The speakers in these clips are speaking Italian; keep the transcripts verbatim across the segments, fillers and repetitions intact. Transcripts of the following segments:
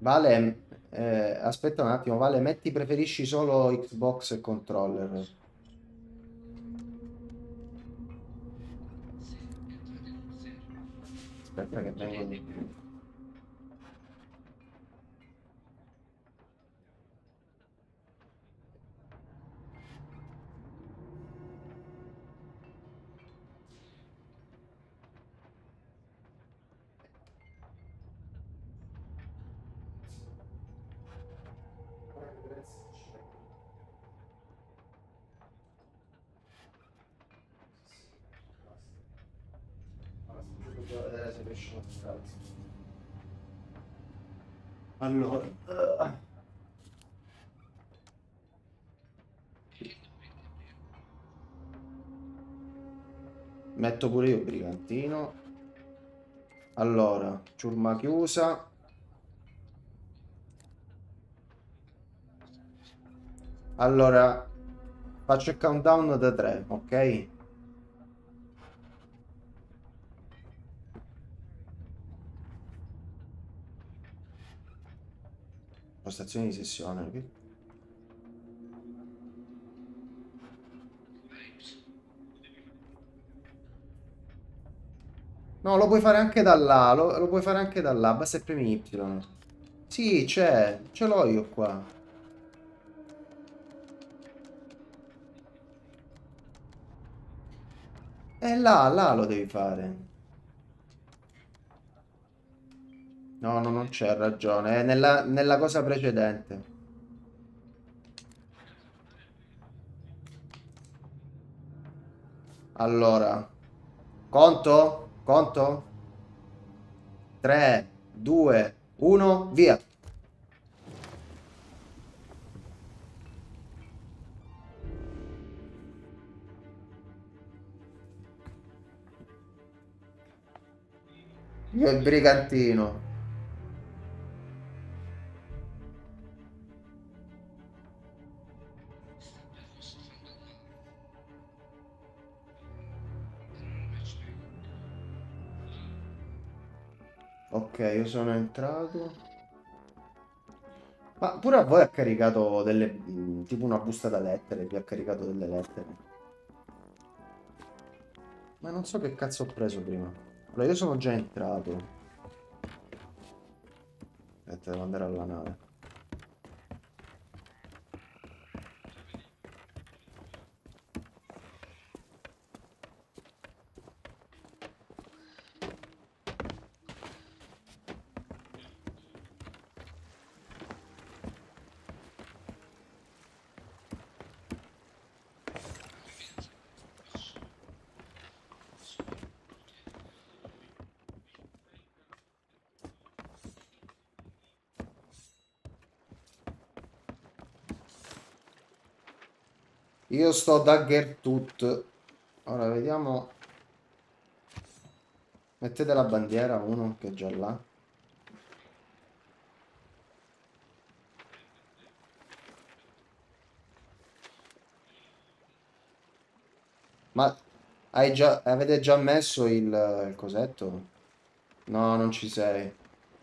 Vale, eh, aspetta un attimo, Vale, metti preferisci solo Xbox e controller. Aspetta che vengo di... Allora, eh, metto pure io brigantino. Allora, ciurma chiusa. Allora, faccio il countdown da tre, ok? Postazione di sessione. Ok? No, lo puoi fare anche da là, lo, lo puoi fare anche da là, basta il premi Y. Sì, c'è, ce l'ho io qua. E là, là lo devi fare. No, no, non c'è ragione, è nella, nella cosa precedente. Allora, conto? Conto? tre, due, uno, via. Io il brigantino. Ok, io sono entrato. Ma pure a voi ha caricato delle... mh, tipo una busta da lettere, vi ha caricato delle lettere. Ma non so che cazzo ho preso prima. Allora, io sono già entrato. Aspetta, devo andare alla nave. Io sto da Gertut. Ora vediamo. Mettete la bandiera, uno che è già là. Ma hai già... avete già messo il, il cosetto? No, non ci sei.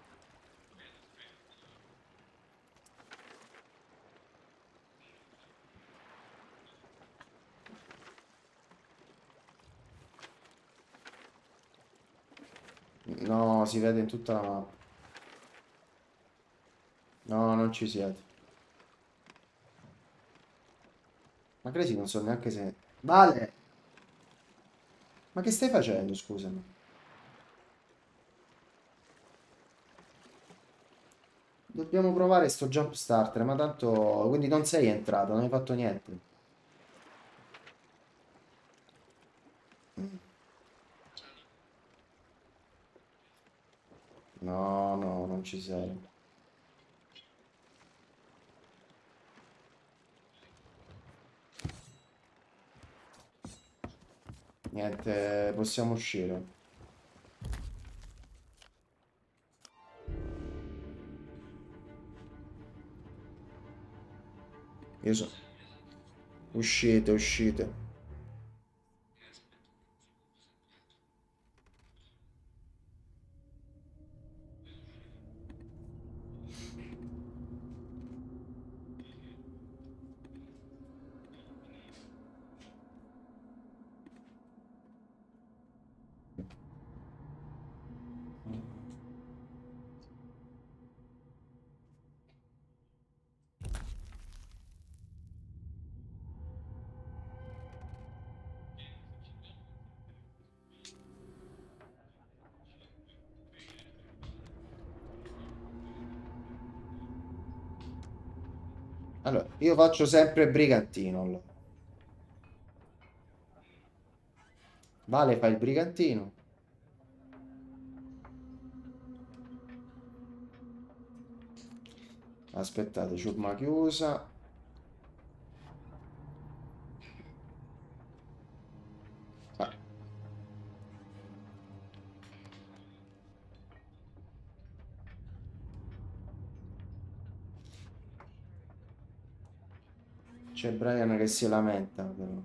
No, si vede in tutta la mappa. No, non ci siete. Ma Crazy non so neanche se... Vale! Ma che stai facendo, scusami? Dobbiamo provare sto jump starter, ma tanto... Quindi non sei entrato, non hai fatto niente. No, no, non ci sei. Niente, possiamo uscire. Io so... Uscite, uscite. Allora, io faccio sempre brigantino. Allora. Vale fa il brigantino. Aspettate, ciurma chiusa. Ah, c'è Brian che si lamenta, però.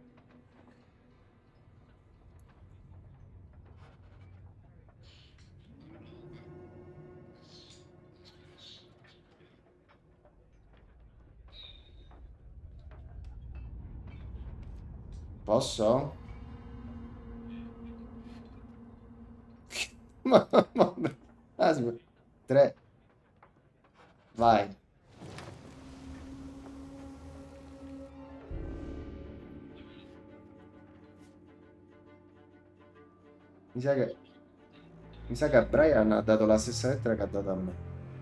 Posso? Ma, vabbè. Aspetta. Tre. Vai. Mi sa che, mi sa che a Brian ha dato la stessa lettera che ha dato a me.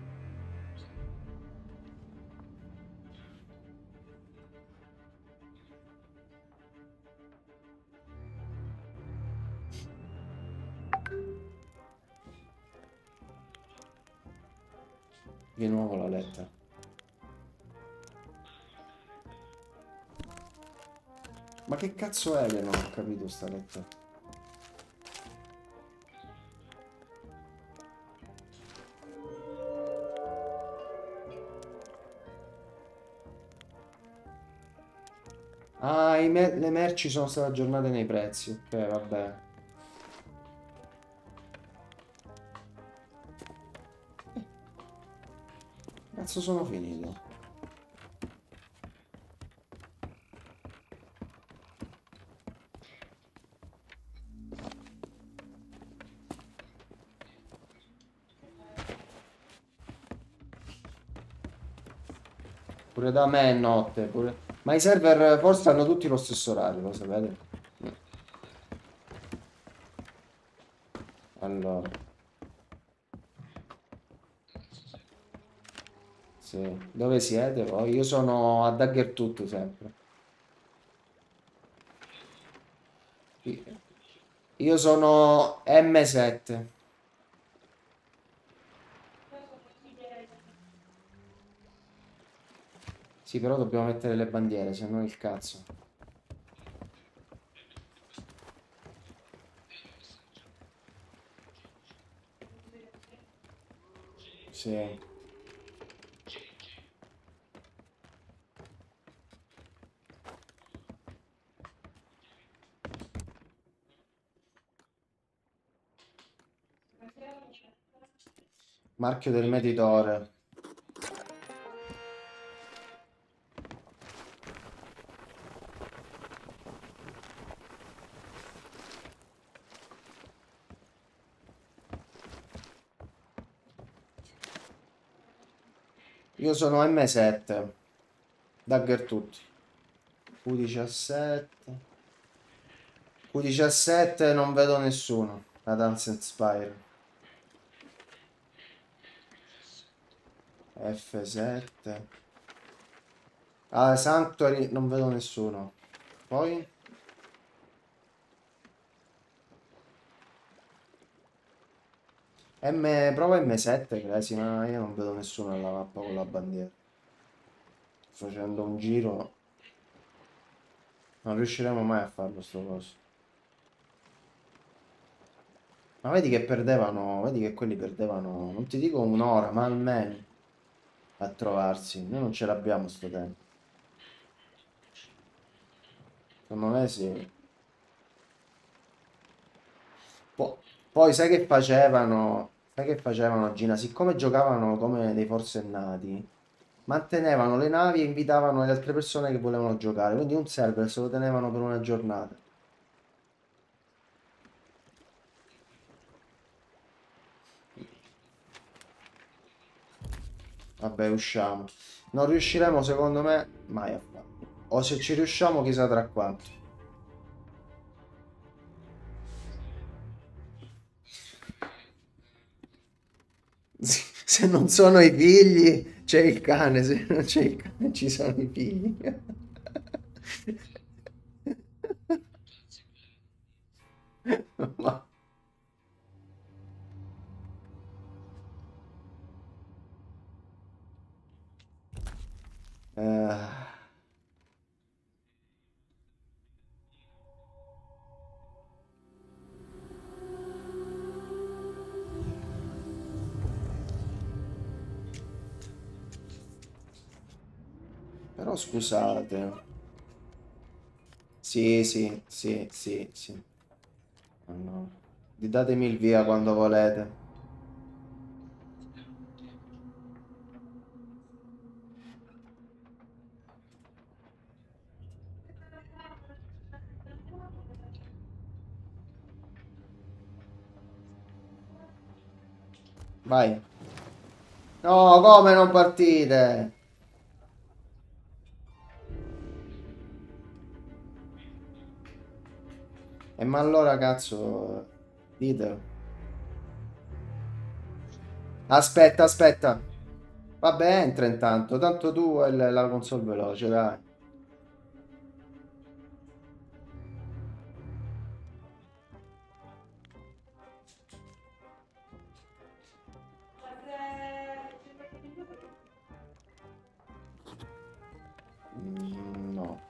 Di nuovo la lettera. Ma che cazzo è che non ho capito sta lettera? Ah, i me- le merci sono state aggiornate nei prezzi. Ok, vabbè. Cazzo sono finito? Pure da me è notte. Pure... Ma i server forse hanno tutti lo stesso orario, lo sapete? Allora, sì. Dove siete voi? Io sono a Daggertooth sempre. Io sono M sette. Sì, però dobbiamo mettere le bandiere, se no il cazzo. Sì. Marchio del meditore. Io sono M sette. Daggertooth. Q diciassette. Q diciassette non vedo nessuno. La Dance Spire. F sette. Ah, Sanctuary non vedo nessuno. Poi? M... Prova M sette, Crazy, ma io non vedo nessuno alla mappa con la bandiera. Facendo un giro. Non riusciremo mai a farlo sto coso. Ma vedi che perdevano, vedi che quelli perdevano, non ti dico un'ora, ma almeno a trovarsi. Noi non ce l'abbiamo sto tempo. Secondo me sì. Po- poi sai che facevano? Sai che facevano, Gina? Siccome giocavano come dei forsennati, mantenevano le navi e invitavano le altre persone che volevano giocare. Quindi un server se lo tenevano per una giornata. Vabbè, usciamo. Non riusciremo, secondo me, mai a farlo. O se ci riusciamo, chissà tra quanto. Se non sono i figli, c'è il cane. Se non c'è il cane, ci sono i figli. Ma... eh, però scusate. Sì, sì, sì, sì, sì. Oh, no. Datemi il via quando volete. Vai. No, come non partite? E ma allora cazzo, ditelo. Aspetta, aspetta. Vabbè, entra intanto. Tanto tu hai l- la console veloce, dai. Mm, no.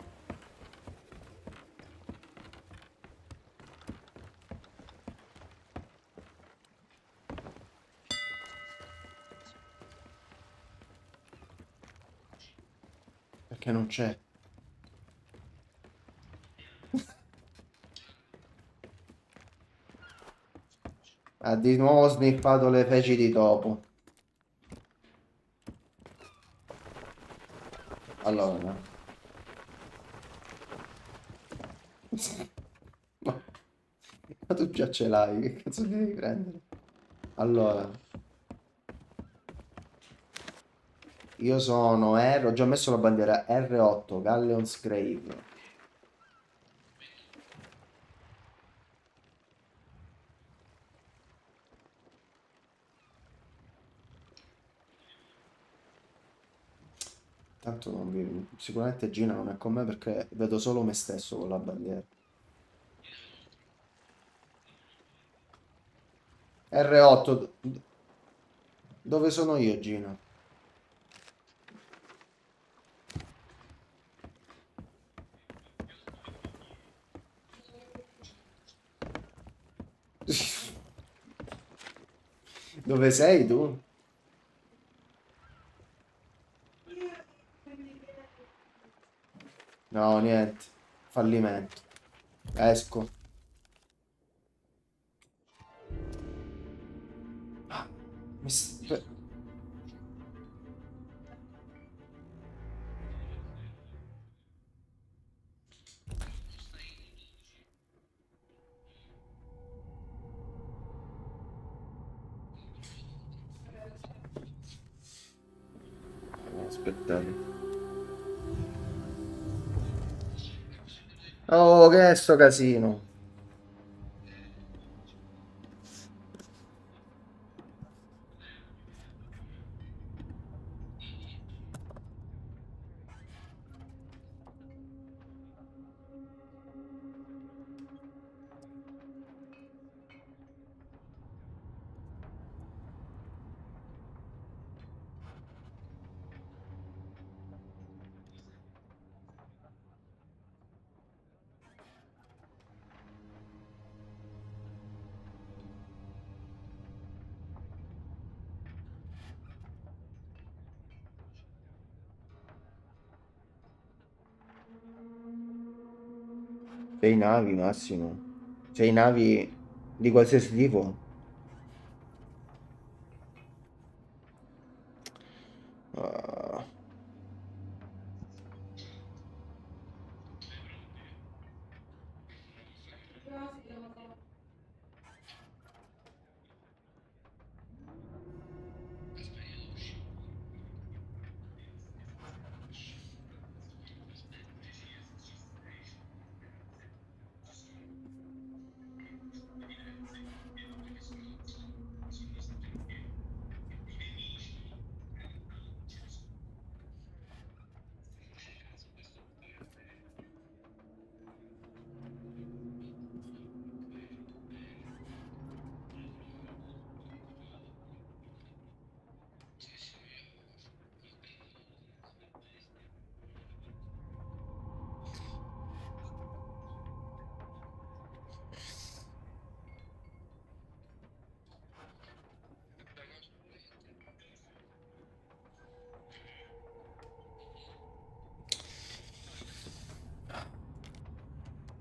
Perché non c'è. Ha di nuovo sniffato le feci di topo. Allora. Ma, ma tu già ce l'hai, che cazzo ti devi prendere? Allora, io sono R, ho già messo la bandiera R otto, Galleon's Grave. Tanto non vi... Sicuramente Gina non è con me perché vedo solo me stesso con la bandiera. R otto, d- dove sono io, Gina? Dove sei tu? No, niente. Fallimento. Esco. Ah, mi st- Aspettate. Oh, che è sto casino? Sei navi, Massimo. Sei navi di qualsiasi tipo. Ah,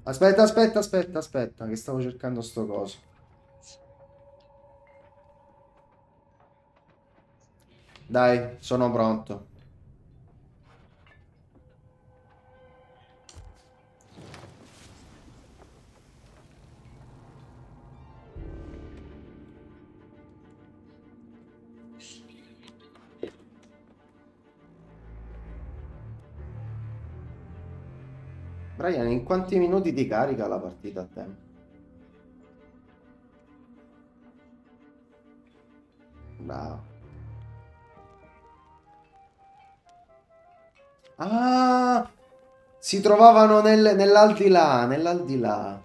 Aspetta, aspetta, aspetta, aspetta, che stavo cercando sto coso. Dai, sono pronto. Brian, in quanti minuti ti carica la partita a te? Bravo. Ah, si trovavano nel, nell'aldilà, nell'aldilà.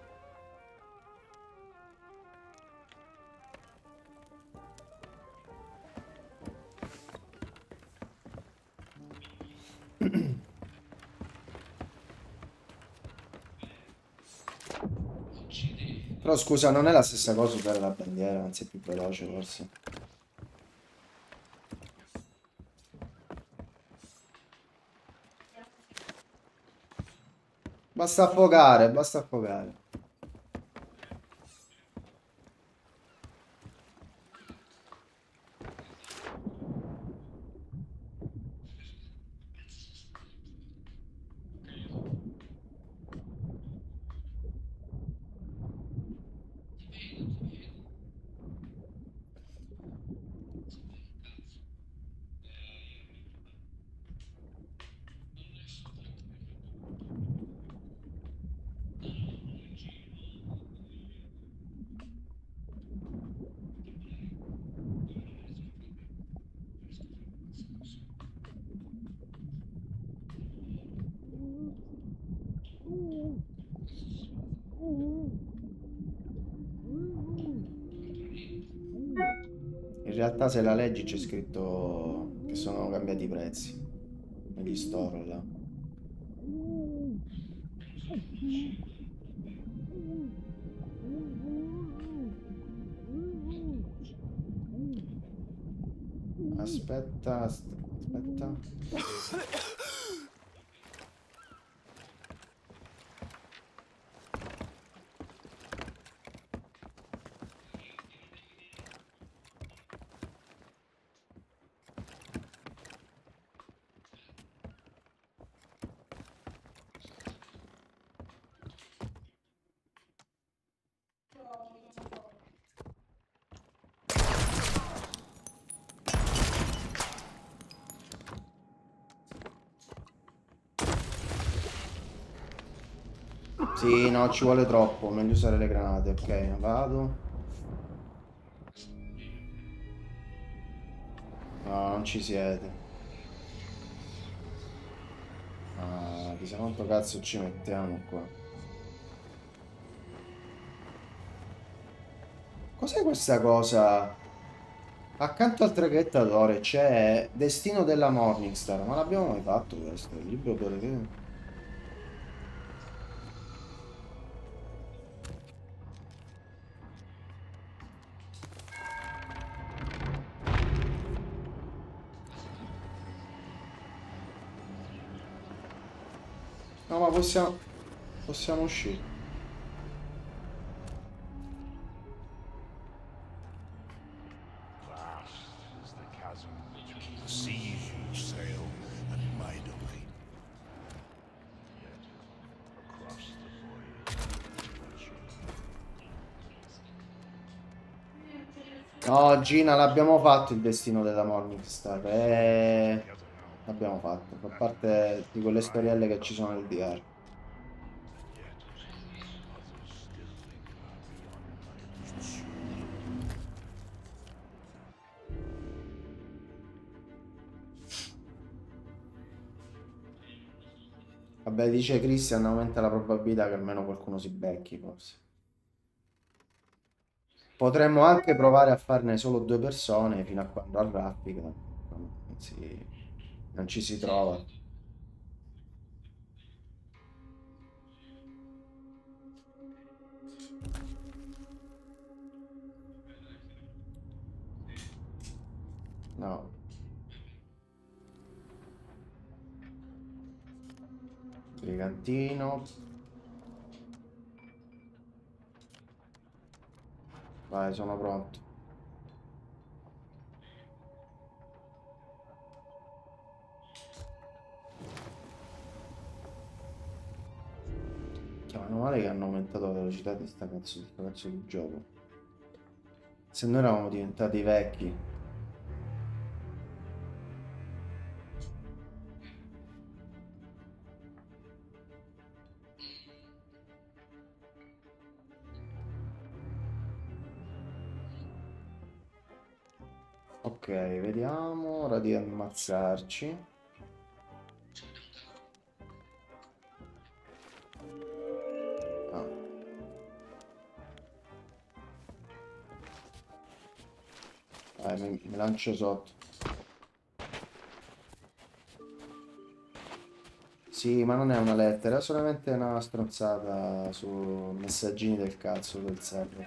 Però scusa, non è la stessa cosa usare la bandiera, anzi è più veloce forse. Basta affogare, basta affogare. In realtà se la leggi c'è scritto che sono cambiati i prezzi negli store là. Aspetta, aspetta. Sì, no, ci vuole troppo, meglio usare le granate, ok, vado. No, non ci siete. Ah, chissà quanto cazzo ci mettiamo qua. Cos'è questa cosa? Accanto al traghettatore c'è Destino della Morningstar, ma l'abbiamo mai fatto questo? Il libro perché? No, ma possiamo... possiamo uscire. No, Gina, l'abbiamo fatto il destino della Morningstar. E... l'abbiamo fatto. Fa parte di quelle storielle che ci sono nel D R. Vabbè, dice Christian, aumenta la probabilità che almeno qualcuno si becchi, forse. Potremmo anche provare a farne solo due persone fino a quando arrampica. Non si- non ci si trova. No. Brigantino. Vai, sono pronto. Chiamano male che hanno aumentato la velocità di sta cazzo di, sta cazzo di gioco. Se noi eravamo diventati vecchi. Ok, vediamo. Ora di ammazzarci. Ah. Dai, mi, mi lancio sotto. Sì, ma non è una lettera, è solamente una stronzata su messaggini del cazzo del server.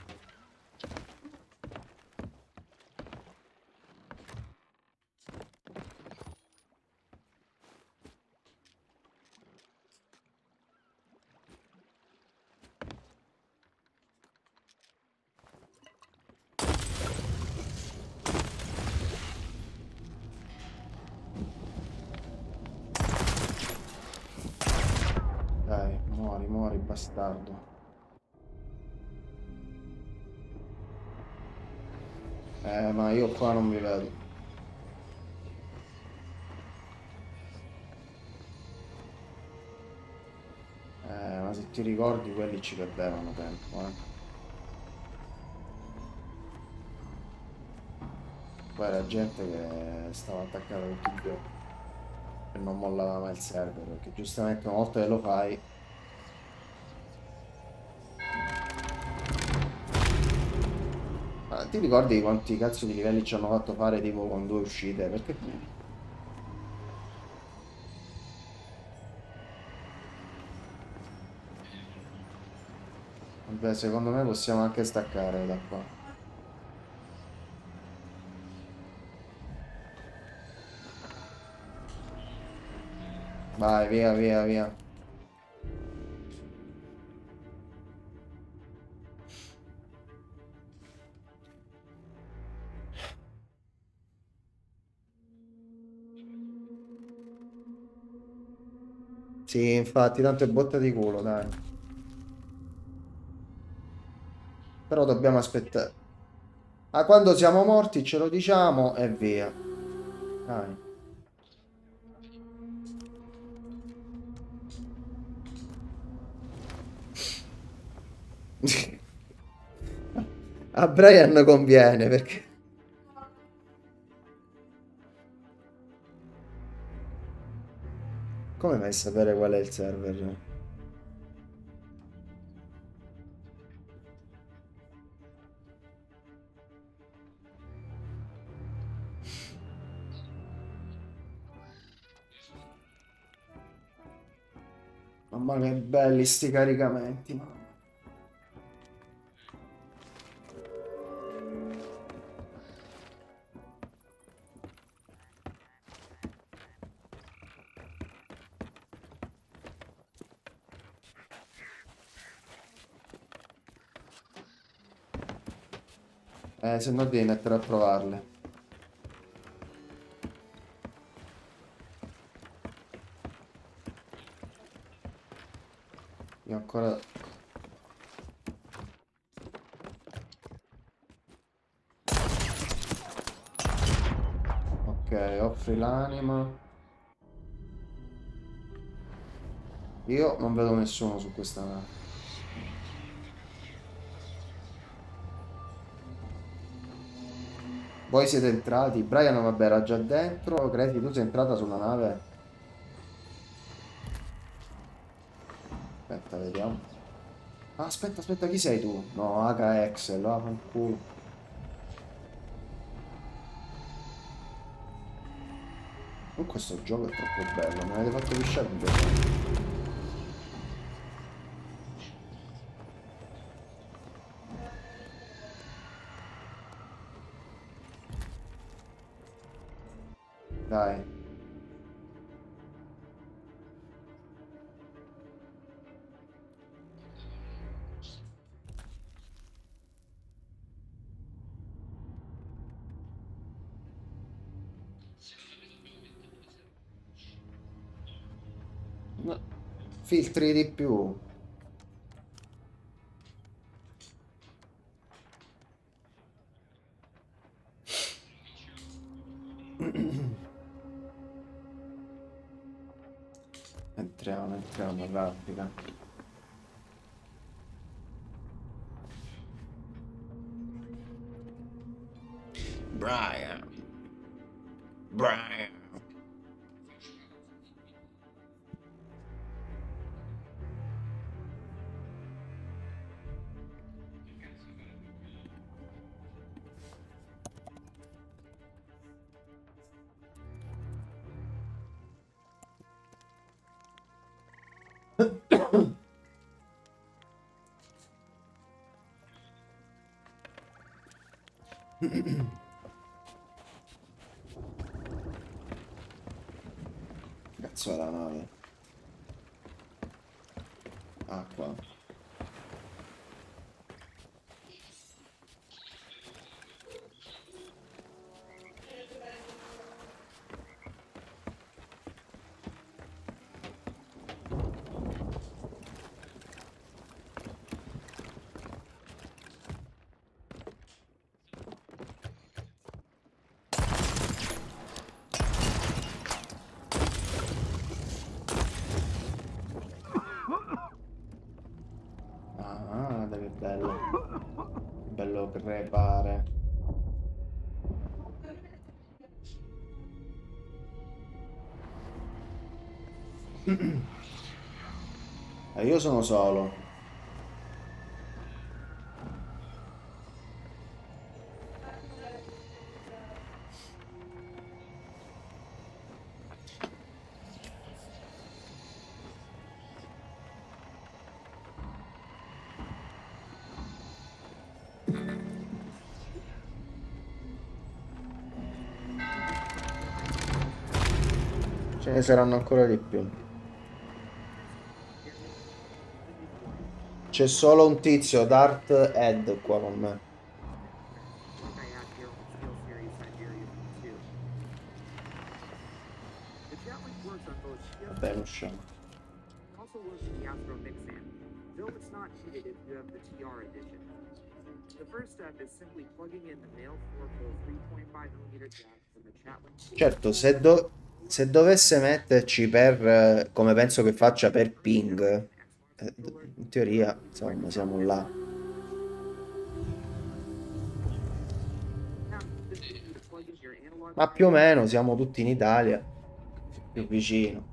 Dai, muori, muori, bastardo. Eh, ma io qua non mi vedo. Eh, ma se ti ricordi, quelli ci perdevano tempo, eh. Poi era gente che stava attaccata tutti i giorni e non mollava mai il server, perché giustamente una volta che lo fai... Ma ti ricordi quanti cazzo di livelli ci hanno fatto fare tipo con due uscite? Perché... Vabbè, secondo me possiamo anche staccare da qua. Vai, via, via, via. Sì, infatti, tanto è botta di culo, dai. Però dobbiamo aspettare. Ah, quando siamo morti ce lo diciamo e via. Dai. A Brian conviene perché... Come vai a sapere qual è il server? Mamma che belli sti caricamenti, mamma. Eh, se no devi mettere a trovarle. Io ancora... Ok, offri l'anima. Io non vedo nessuno su questa nave. Voi siete entrati? Brian, vabbè, era già dentro. Credi, tu sei entrata sulla nave? Aspetta, vediamo. Ah, aspetta, aspetta, chi sei tu? No, H X, là, fanculo. Comunque questo gioco è troppo bello, mi avete fatto pisciare un gioco. Dai. Filtri di più. Entriamo, entriamo, rapida. Brian. Brian. Cazzo è la nave? Ah, qua. Ah, che bello. Bello crepare. E io sono solo. Ce ne saranno ancora di più. C'è solo un tizio, Dart Ed, qua con me. Vabbè, non usciamo. Certo, se, do- se dovesse metterci per, eh, come penso che faccia per ping, eh, in teoria, insomma, siamo là. Ma più o meno siamo tutti in Italia, più vicino.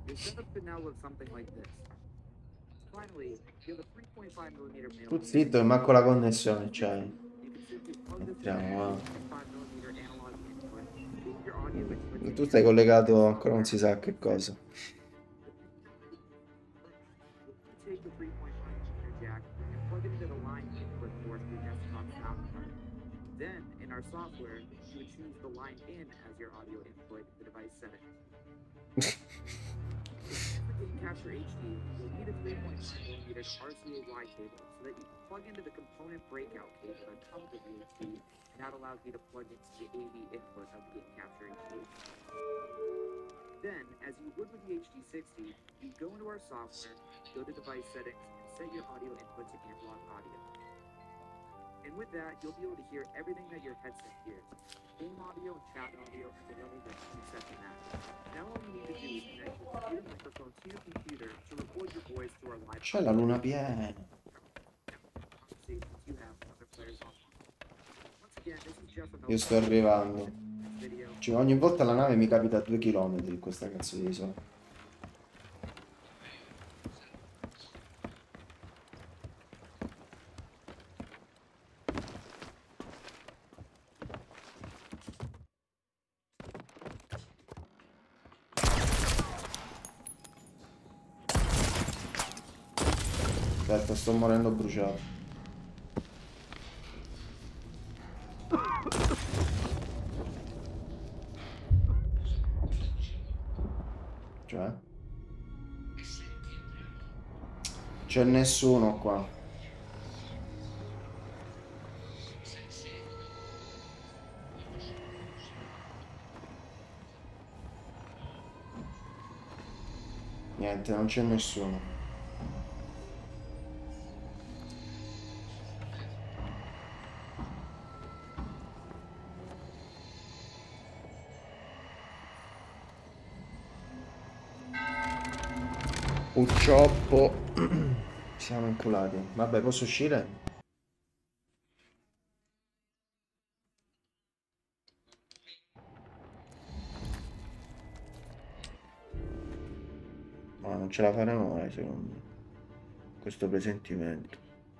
Tu zitto, che manco la connessione c'hai. Entriamo, va. Tu stai collegato ancora non si sa a che cosa. C'è la luna piena. Io sto arrivando. Cioè, ogni volta la nave mi capita a due chilometri in questa cazzo di isola. Aspetta, sto morendo bruciato. Cioè? C'è nessuno qua. Niente, non c'è nessuno. Purtroppo siamo inculati. Vabbè, posso uscire? Ma non ce la faremo mai, secondo me. Questo presentimento.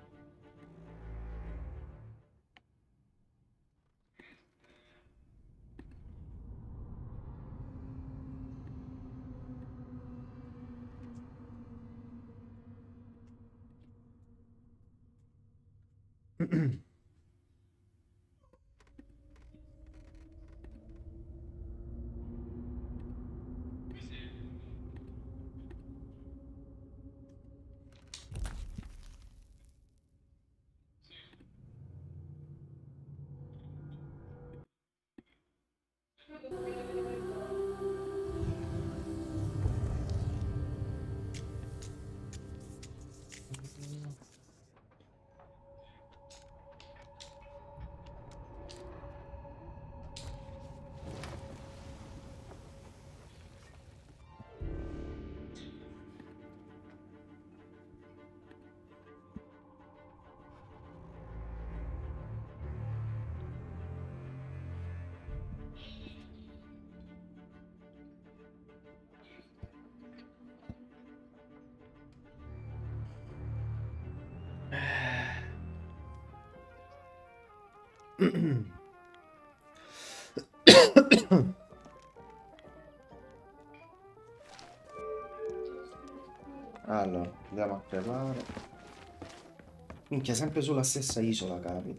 Allora, andiamo a preparare. Minchia, sempre sulla stessa isola capita.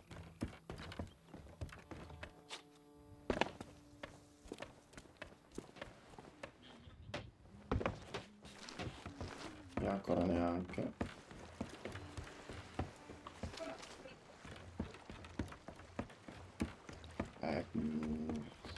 E ancora neanche. Eh, mm.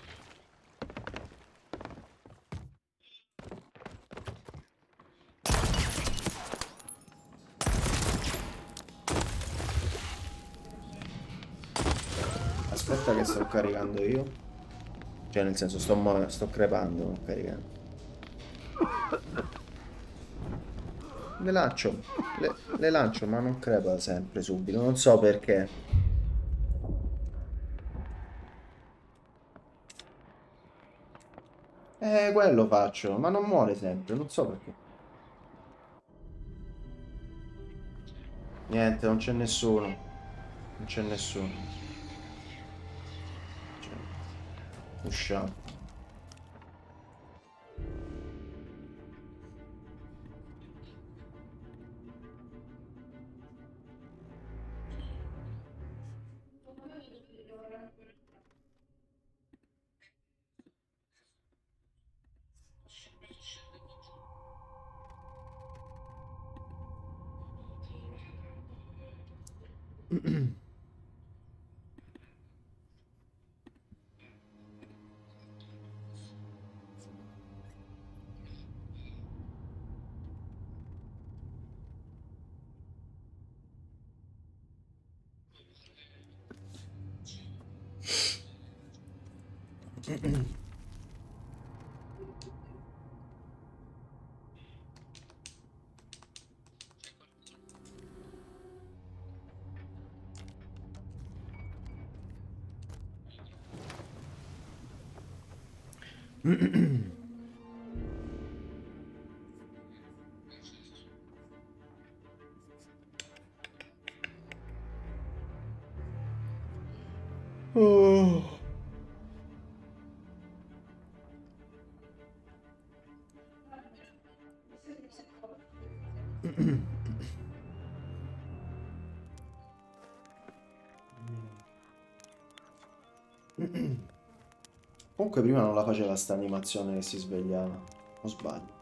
Aspetta che sto caricando io. Cioè, nel senso, sto, mo- sto crepando, non caricando. Le lancio, le, le lancio, ma non crepa sempre subito. Non so perché. Eh, quello faccio, ma non muore sempre, non so perché. Niente, non c'è nessuno. Non c'è nessuno. Cioè, usciamo. Oh. Comunque prima non la faceva sta animazione che si svegliava. O sbaglio?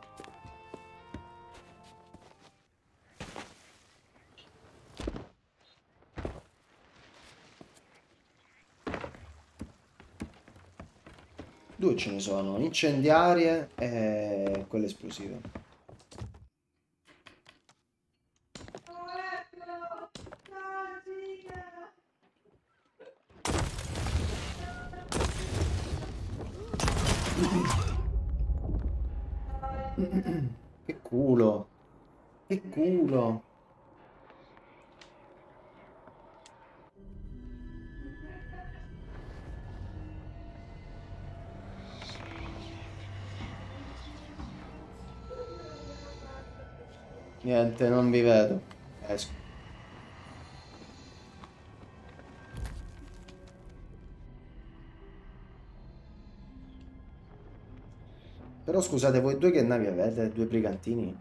Due ce ne sono, incendiarie e quelle esplosive. Che culo. Che culo. Niente, non vi vedo. Esco. Però scusate, voi due che navi avete? Due brigantini?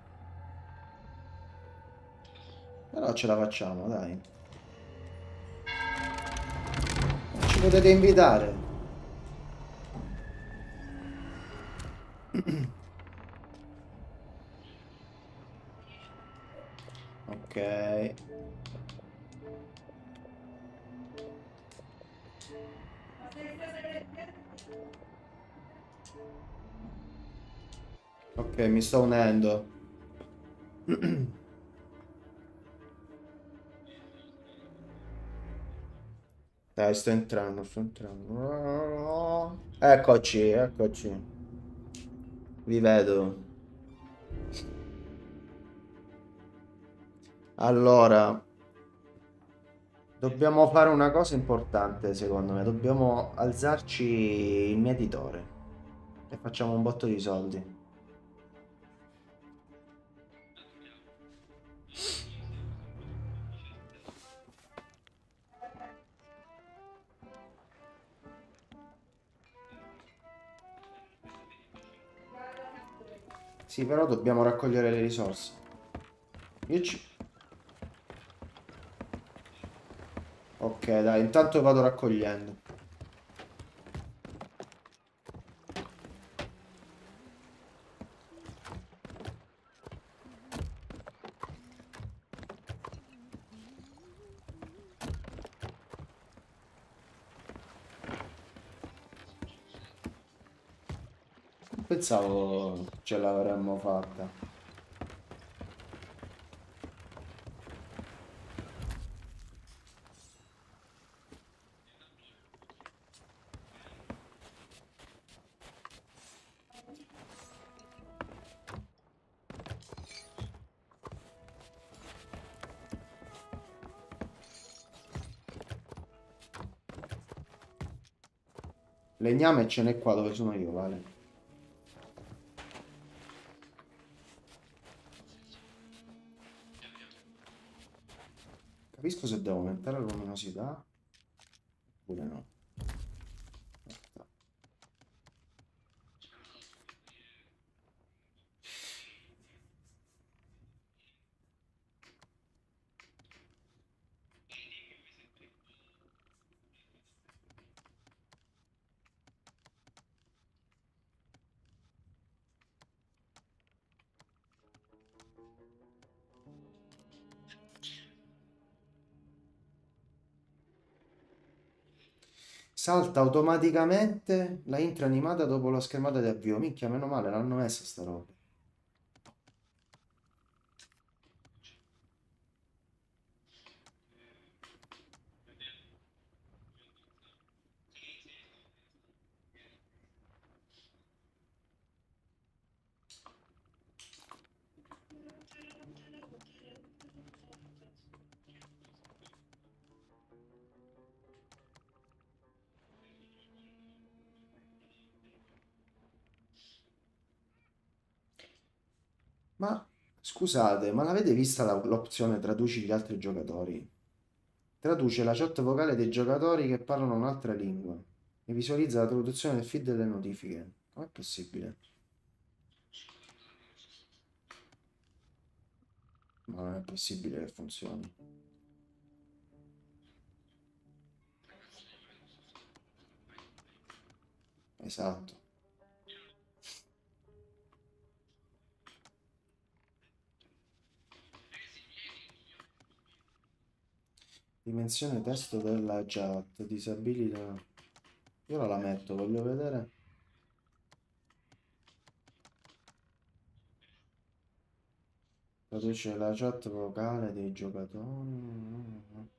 Però ce la facciamo, dai. Ci potete invitare. Ok. Ok, mi sto unendo. Dai, sto entrando, sto entrando. Eccoci, eccoci. Vi vedo. Allora, dobbiamo fare una cosa importante, secondo me. Dobbiamo alzarci il mietitore. E facciamo un botto di soldi. Sì, però dobbiamo raccogliere le risorse. Io ci... Ok, dai, intanto vado raccogliendo. Pensavo ce l'avremmo fatta. Legname ce n'è qua dove sono io, vale. Capisco se devo aumentare la luminosità oppure no. Aspetta. Salta automaticamente la intro animata dopo la schermata di avvio. Minchia, meno male, l'hanno messa sta roba. Ma scusate, ma l'avete vista la- l'opzione traduci gli altri giocatori? Traduce la chat vocale dei giocatori che parlano un'altra lingua e visualizza la traduzione del feed delle notifiche. Com'è possibile? Ma non è possibile che funzioni. Esatto. Dimensione testo della chat, disabilita. Io ora la metto, voglio vedere. Traduce la chat vocale dei giocatori.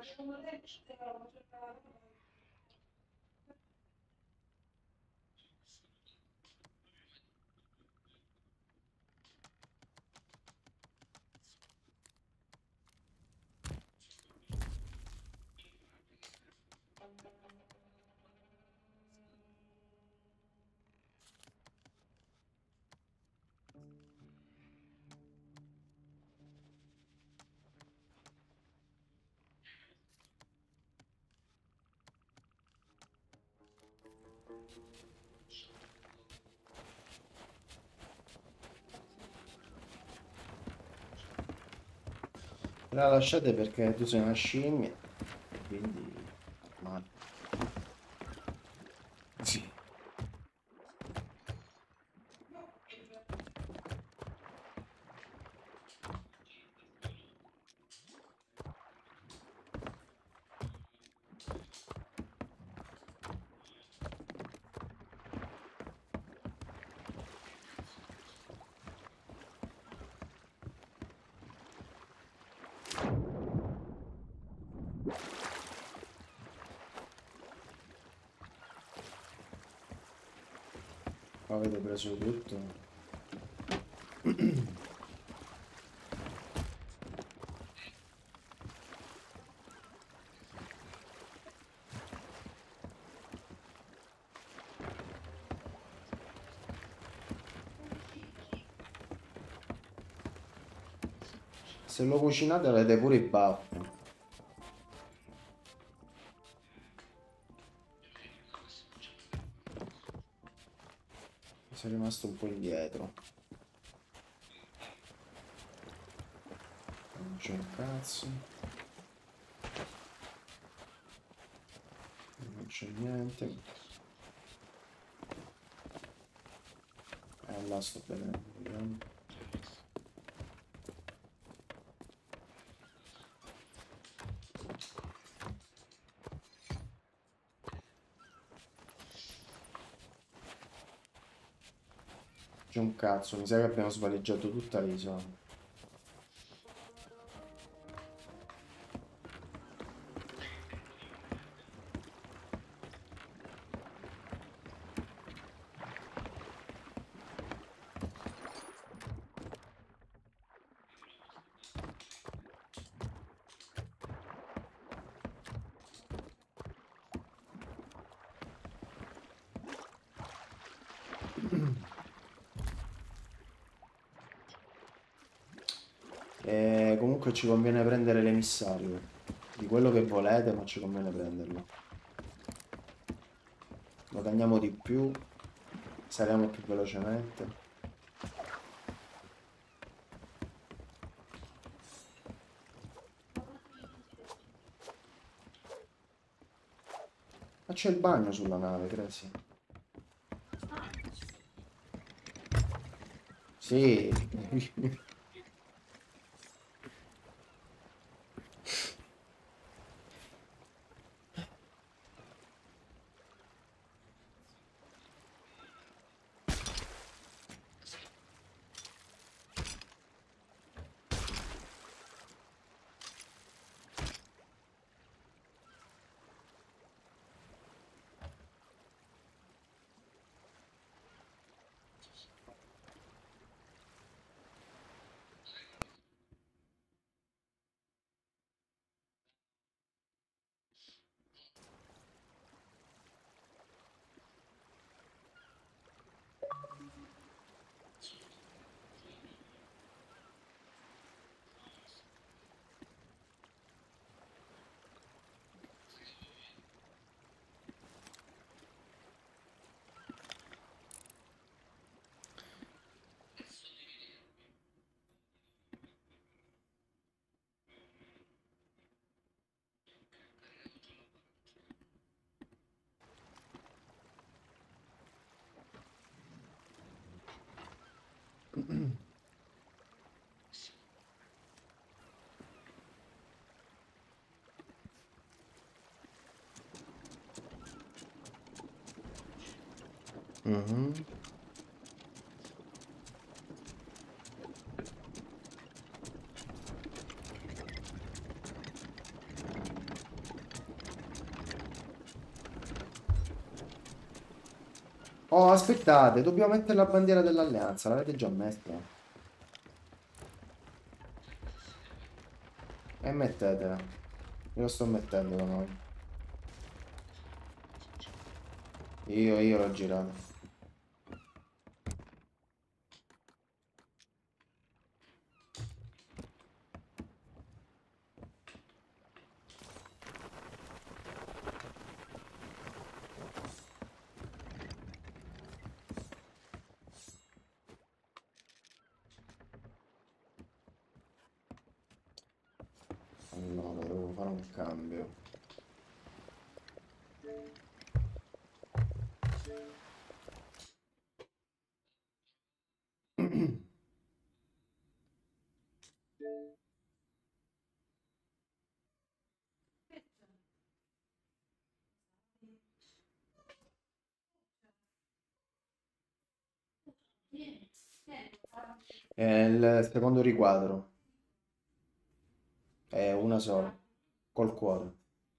La lasciate perché tu sei una scimmia, quindi male. Sì. Avete preso tutto. Se lo cucinate avete pure i baffi. Sei rimasto un po' indietro. Non c'è un cazzo. Non c'è niente. Eh, là sto bene. Vediamo. C'è un cazzo, mi sa che abbiamo svaligiato tutta l'isola. E comunque ci conviene prendere l'emissario. Di quello che volete, ma ci conviene prenderlo. Guadagniamo di più, saliamo più velocemente. Ma c'è il bagno sulla nave, Crazy. Sì. Mhm. Oh, aspettate, dobbiamo mettere la bandiera dell'alleanza, l'avete già messa? E mettetela. Io lo sto mettendo da noi. Io, io l'ho girato. Allora, devo fare un cambio. È il secondo riquadro. È una sola. Col cuore.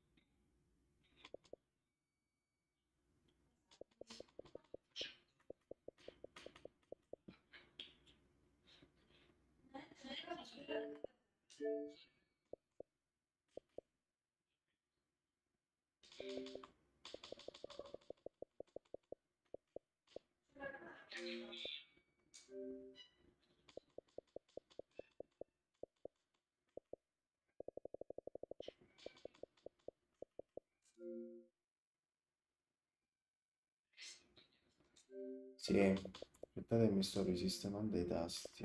Sì. Aspettate, mi sto risistemando i tasti.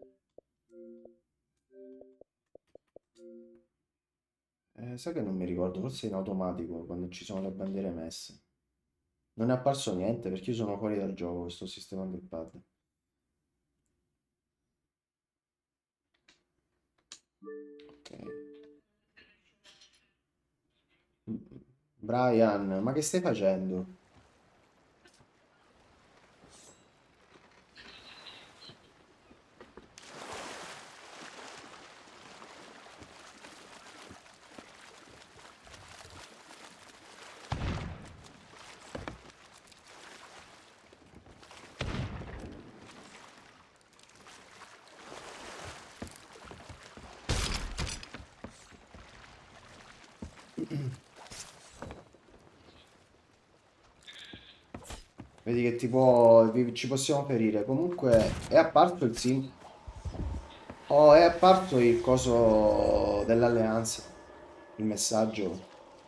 Eh, sai che non mi ricordo, forse in automatico quando ci sono le bandiere messe. Non è apparso niente perché io sono fuori dal gioco, sto sistemando il pad. Ok. Brian, ma che stai facendo? Vedi che ti può, vi- ci possiamo ferire. Comunque è apparso il sim. Oh, è apparso il coso dell'alleanza. Il messaggio.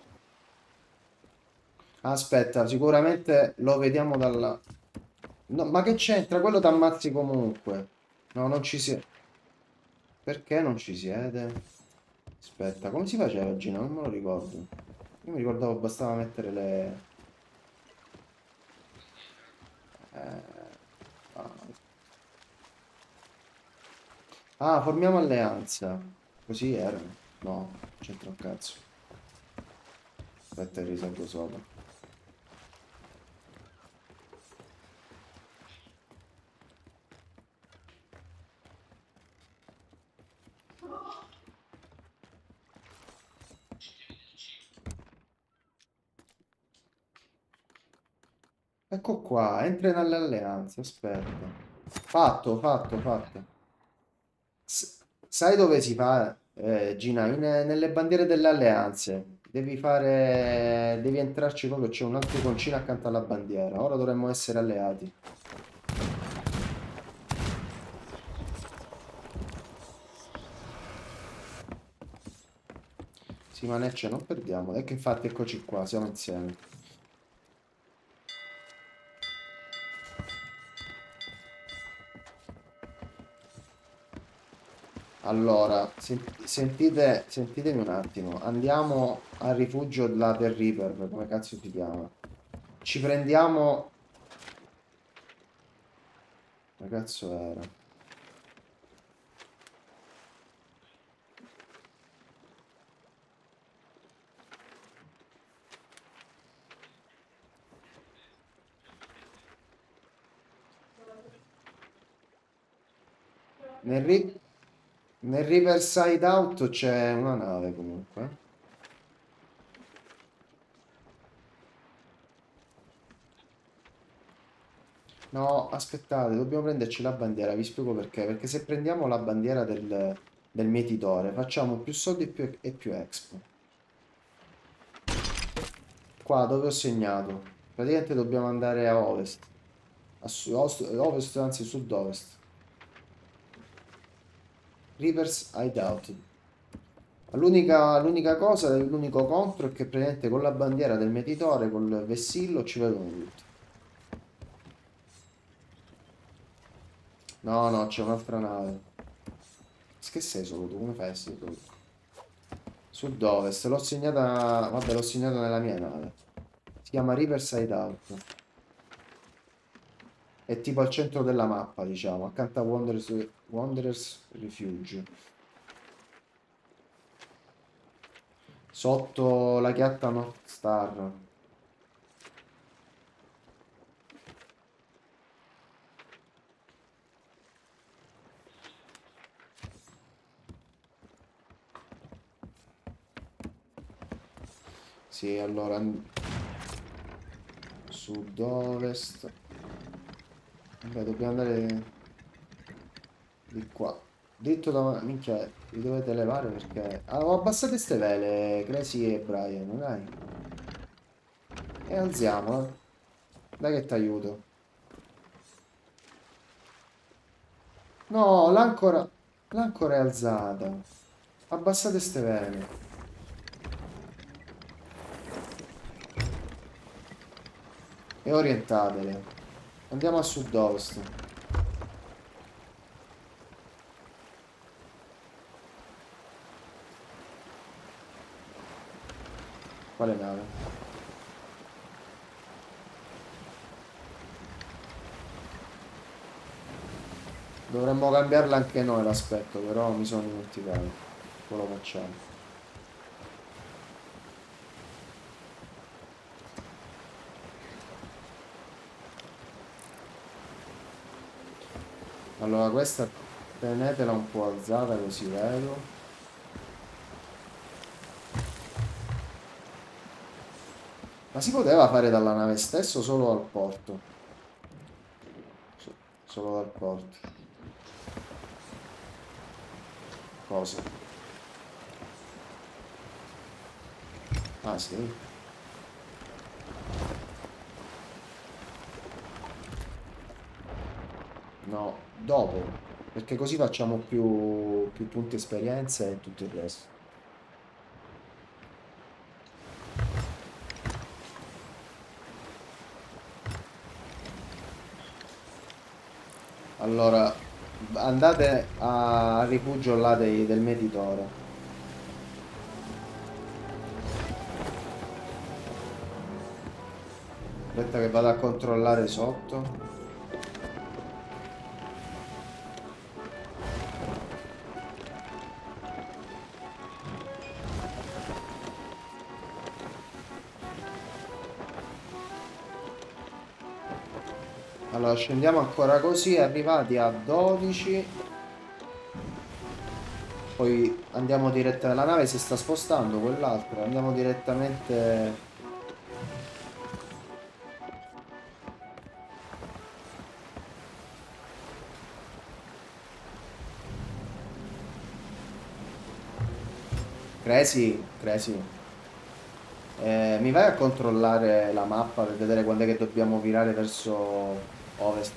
Aspetta, sicuramente lo vediamo dalla... No, ma che c'entra? Quello t'ammazzi comunque. No, non ci si... Perché non ci siede? Aspetta, come si faceva Gino? Non me lo ricordo. Io mi ricordavo bastava mettere le... eh, Ah, ah, formiamo alleanza. Così era. No, c'entra un cazzo. Aspetta, risalgo sopra. Ecco qua, entra nell'alleanza. Aspetta. Fatto, fatto, fatto. S- sai dove si fa, eh, Gina? In- nelle bandiere delle alleanze. Devi fare... Devi entrarci proprio, c'è un altro iconcino accanto alla bandiera. Ora dovremmo essere alleati. Sì, ma Necce, non perdiamo. E che infatti eccoci qua, siamo insieme. Allora, sen- sentite, sentitemi un attimo. Andiamo al rifugio là del Reaper, come cazzo si chiama? Ci prendiamo... Come cazzo era? Nel, ri- nel Riverside Out c'è una nave comunque. No, aspettate, dobbiamo prenderci la bandiera, vi spiego perché. Perché se prendiamo la bandiera del, del mietitore, facciamo più soldi e più, e più expo. Qua dove ho segnato, praticamente dobbiamo andare a ovest. A su- ost- ovest, anzi sud-ovest. Rivers Hideout. L'unica l'unica cosa, l'unico contro è che praticamente con la bandiera del mietitore, col vessillo, ci vedono tutti. No, no, c'è un'altra nave. Che sei solo tu? Come fai a essere solo tu? Sud-ovest, l'ho segnata... Vabbè, l'ho segnata nella mia nave. Si chiama Riverside Out. È tipo al centro della mappa, diciamo, accanto a Wanderers, Wanderers Refuge. Sotto la chiatta North Star. Sì, allora... Sud-ovest. Vabbè, dobbiamo andare di qua. Dritto da... Minchia, vi dovete levare perché... Ah, ho abbassato ste vele, Crazy e Brian, dai. E alziamo, eh. Dai che ti aiuto. No, l'ancora... L'ancora è alzata. Abbassate ste vele. E orientatele. Andiamo a sud-ovest. Quale nave? Dovremmo cambiarla anche noi l'aspetto, però mi sono dimenticato. Poi lo facciamo. Allora, questa tenetela un po' alzata così vedo. Ma si poteva fare dalla nave stessa o solo al porto? So- solo dal porto. Cosa? Ah, sì. No, dopo. Perché così facciamo più, più punti esperienza e tutto il resto. Allora, andate a rifugio là dei- del Meditore. Aspetta che vado a controllare sotto. Allora, scendiamo ancora così, arrivati a dodici. Poi andiamo direttamente. La nave si sta spostando, quell'altra. Andiamo direttamente. Crazy, Crazy. Eh, mi vai a controllare la mappa per vedere quando è che dobbiamo virare verso ovest?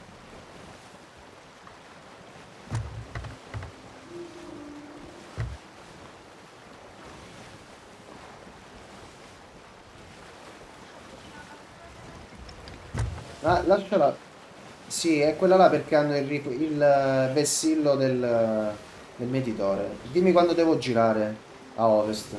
Ah, lasciala. Sì, è quella là perché hanno il, rif- il eh, vessillo del, del mietitore. Dimmi quando devo girare a ovest.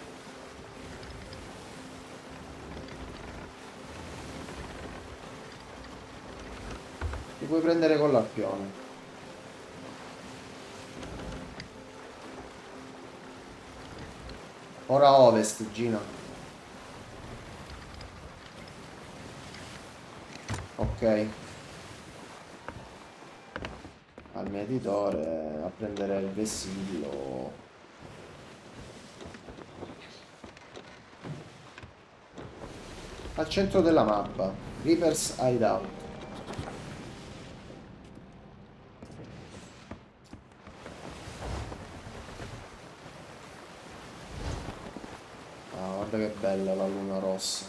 Ti puoi prendere con l'arpione. Ora a ovest, Gina. Ok. Al mietitore a prendere il vessillo. Al centro della mappa. Reapers Hideout. Guarda che bella la luna rossa.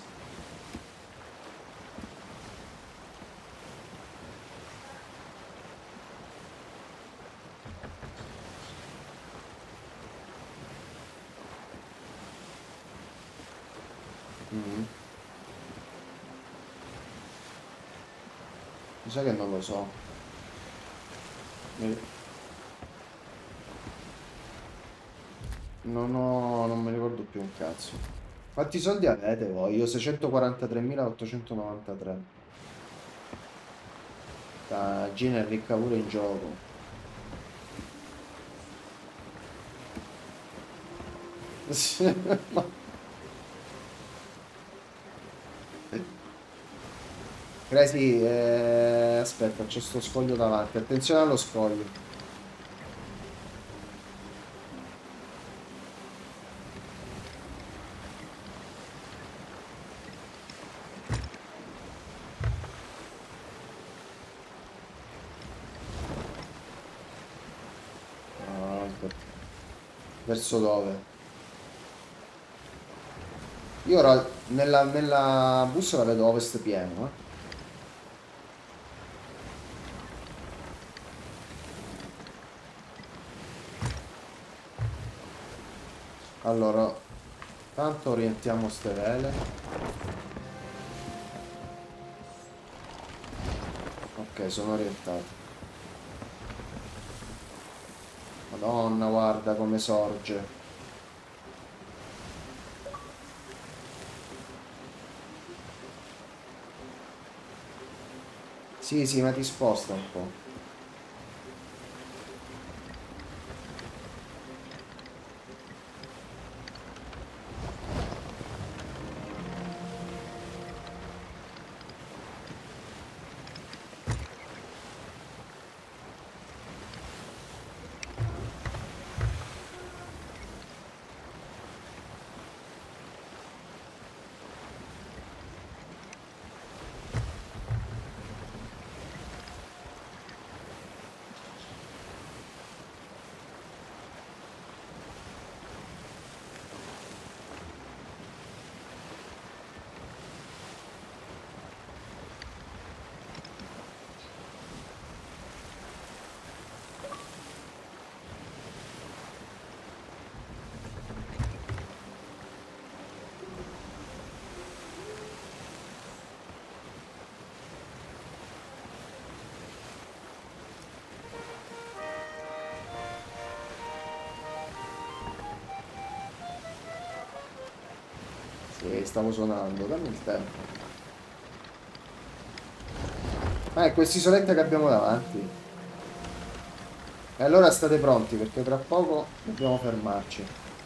Mm. Mi sa che non lo so. Mi- Non ho... non mi ricordo più un cazzo. Quanti soldi avete voi? Io seicentoquarantatremilaottocentonovantatré. Ah, Gina è ricca pure in gioco. Ma- Crazy, eh, aspetta, c'è sto scoglio davanti. Attenzione allo scoglio. No, aspetta. Verso dove? Io ora nella, nella bussola vedo ovest pieno, eh. Allora, tanto orientiamo ste vele. Ok, sono orientato. Madonna, guarda come sorge. Sì, sì, ma ti sposta un po'. Sì, stavo suonando, dammi il tempo. Ah, è quest'isoletta che abbiamo davanti. E allora state pronti perché tra poco dobbiamo fermarci.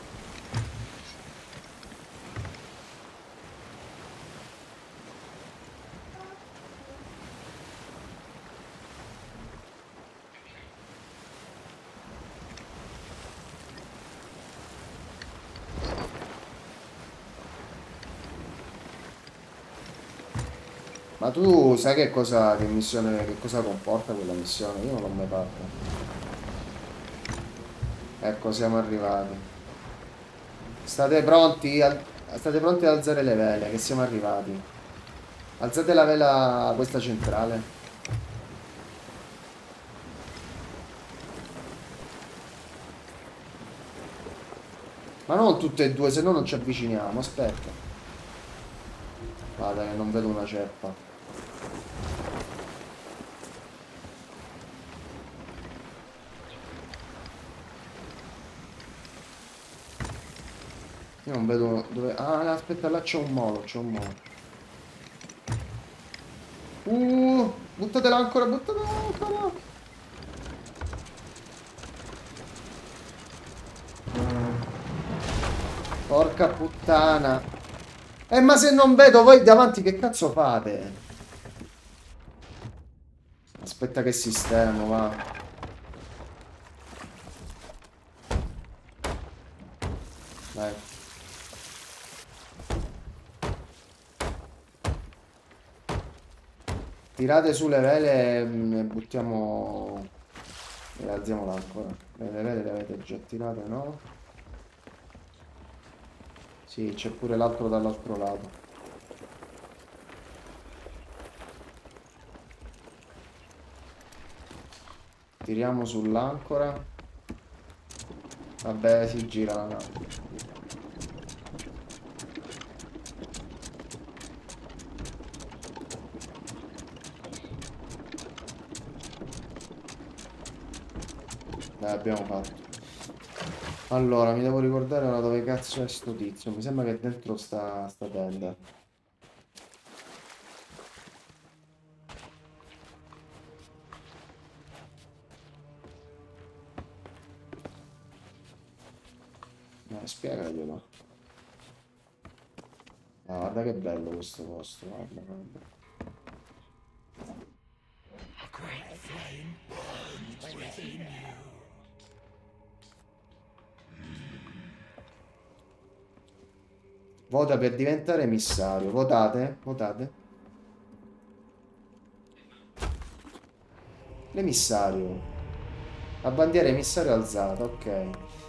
Ma tu sai che cosa, che missione, che cosa comporta quella missione? Io non l'ho mai fatta. Ecco, siamo arrivati. State pronti? Al- State pronti ad alzare le vele, che siamo arrivati. Alzate la vela, questa centrale. Ma non tutte e due, se no non ci avviciniamo. Aspetta. Guarda che non vedo una ceppa. Io non vedo dove... Ah, aspetta, là c'è un molo, c'è un molo. Uh, buttatela ancora, buttatela ancora. Porca puttana. Eh, ma se non vedo voi davanti, che cazzo fate? Aspetta che sistemo, va. Dai. Tirate sulle vele e mm, e buttiamo... E alziamola ancora. Le vele le avete già tirate, no? Sì, c'è pure l'altro dall'altro lato. Tiriamo sull'ancora. Vabbè, si gira la nave. Dai, abbiamo fatto. Allora, mi devo ricordare ora dove cazzo è sto tizio. Mi sembra che dentro sta, sta tenda. No, spiegaglielo. Ah, guarda che bello questo posto, guarda, guarda. Vota per diventare emissario. Votate, votate. L'emissario. La bandiera emissario alzata, ok.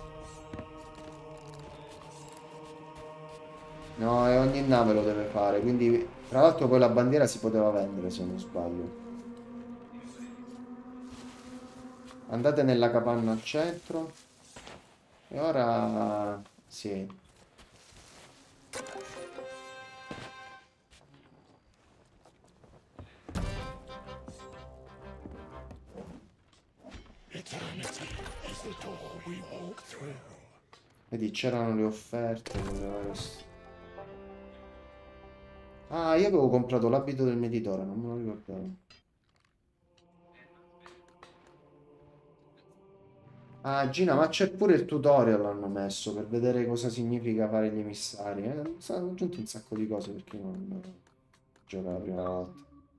No, e ogni nave lo deve fare, quindi tra l'altro poi la bandiera si poteva vendere se non sbaglio. Andate nella capanna al centro. E ora... sì. Vedi, c'erano le offerte. Quelle varie... Ah, io avevo comprato l'abito del meditore, non me lo ricordavo. Ah, Gina, ma c'è pure il tutorial hanno messo per vedere cosa significa fare gli emissari. Eh? Hanno aggiunto un sacco di cose perché non giocare la prima volta.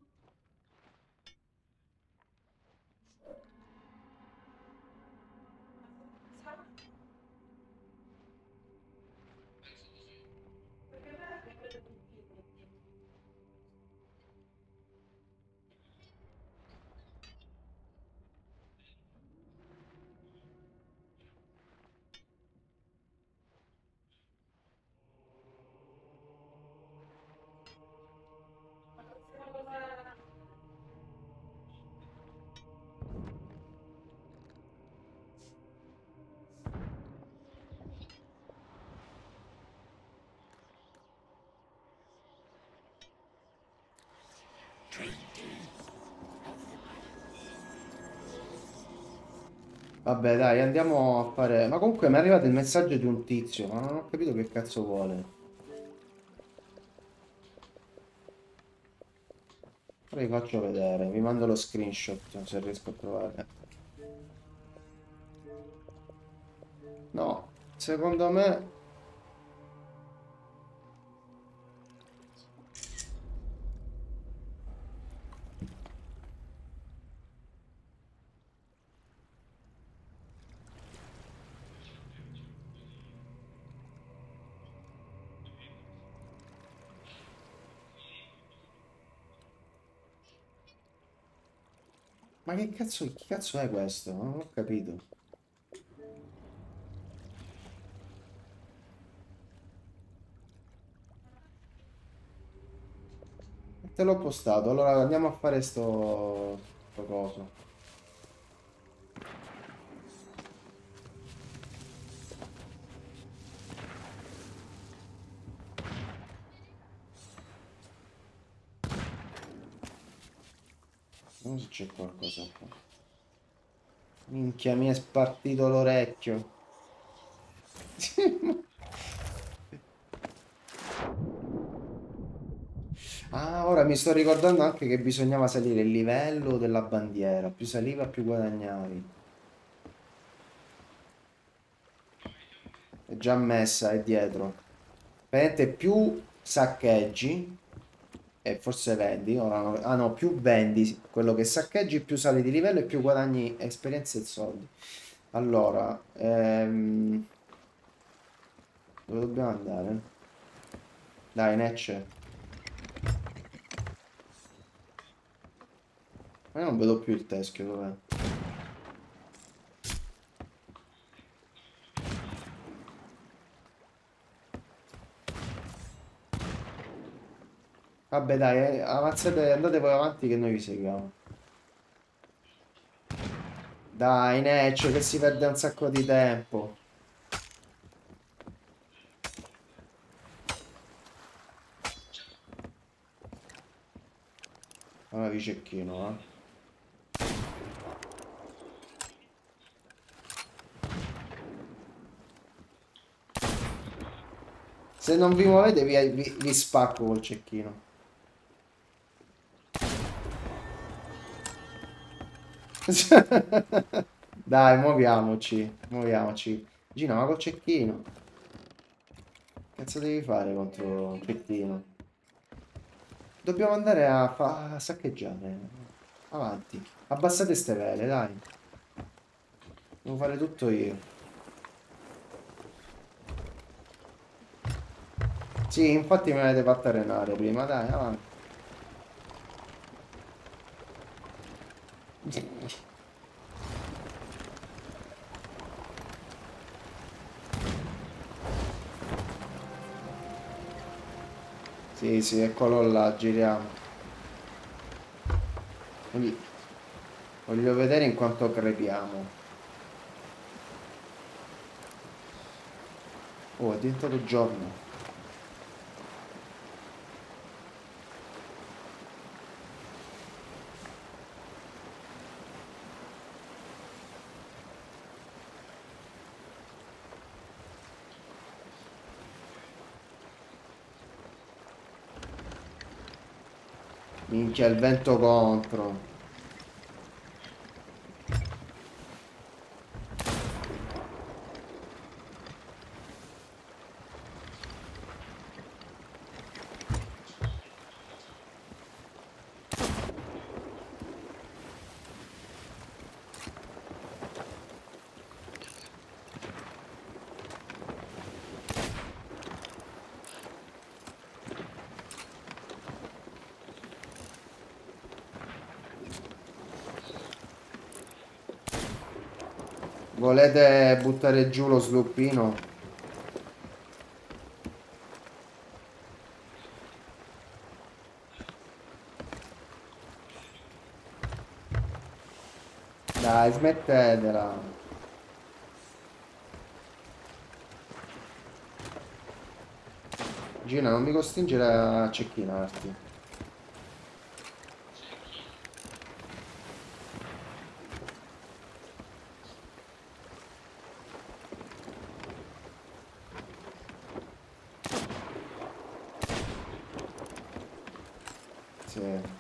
Vabbè, dai, andiamo a fare... Ma comunque mi è arrivato il messaggio di un tizio, ma non ho capito che cazzo vuole. Ora vi faccio vedere, vi mando lo screenshot se riesco a trovare. No, secondo me... Ma che cazzo, che cazzo è questo? Non ho capito. Te l'ho postato, allora andiamo a fare sto... sto coso. Non so se c'è qualcosa qua. Minchia, mi è spartito l'orecchio. Ah, ora mi sto ricordando anche che bisognava salire il livello della bandiera. Più saliva, più guadagnavi. È già messa, è dietro. Vedete, più saccheggi, e forse vendi, ora no- ah no, più vendi quello che saccheggi, più sali di livello e più guadagni esperienza e soldi. Allora, ehm, dove dobbiamo andare? Dai, Necce. Ma io non vedo più il teschio, dov'è? Vabbè dai, eh, avanzate, andate voi avanti che noi vi seguiamo. Dai, Neccio, che si perde un sacco di tempo. Allora vi cecchino, eh. Se non vi muovete vi, vi, vi spacco col cecchino. Dai, muoviamoci, muoviamoci. Gina, ma col cecchino. Che cazzo devi fare contro il cecchino? Dobbiamo andare a, fa- a saccheggiare. Avanti. Abbassate ste vele, dai. Devo fare tutto io. Sì, infatti mi avete fatto arenare prima, dai, avanti. Sì, sì, eccolo là, giriamo. Quindi voglio vedere in quanto crepiamo. Oh, è diventato giorno. Minchia, il vento contro. Volete buttare giù lo sluppino? Dai, smettetela. Gina, non mi costringere a cecchinarti. Sì.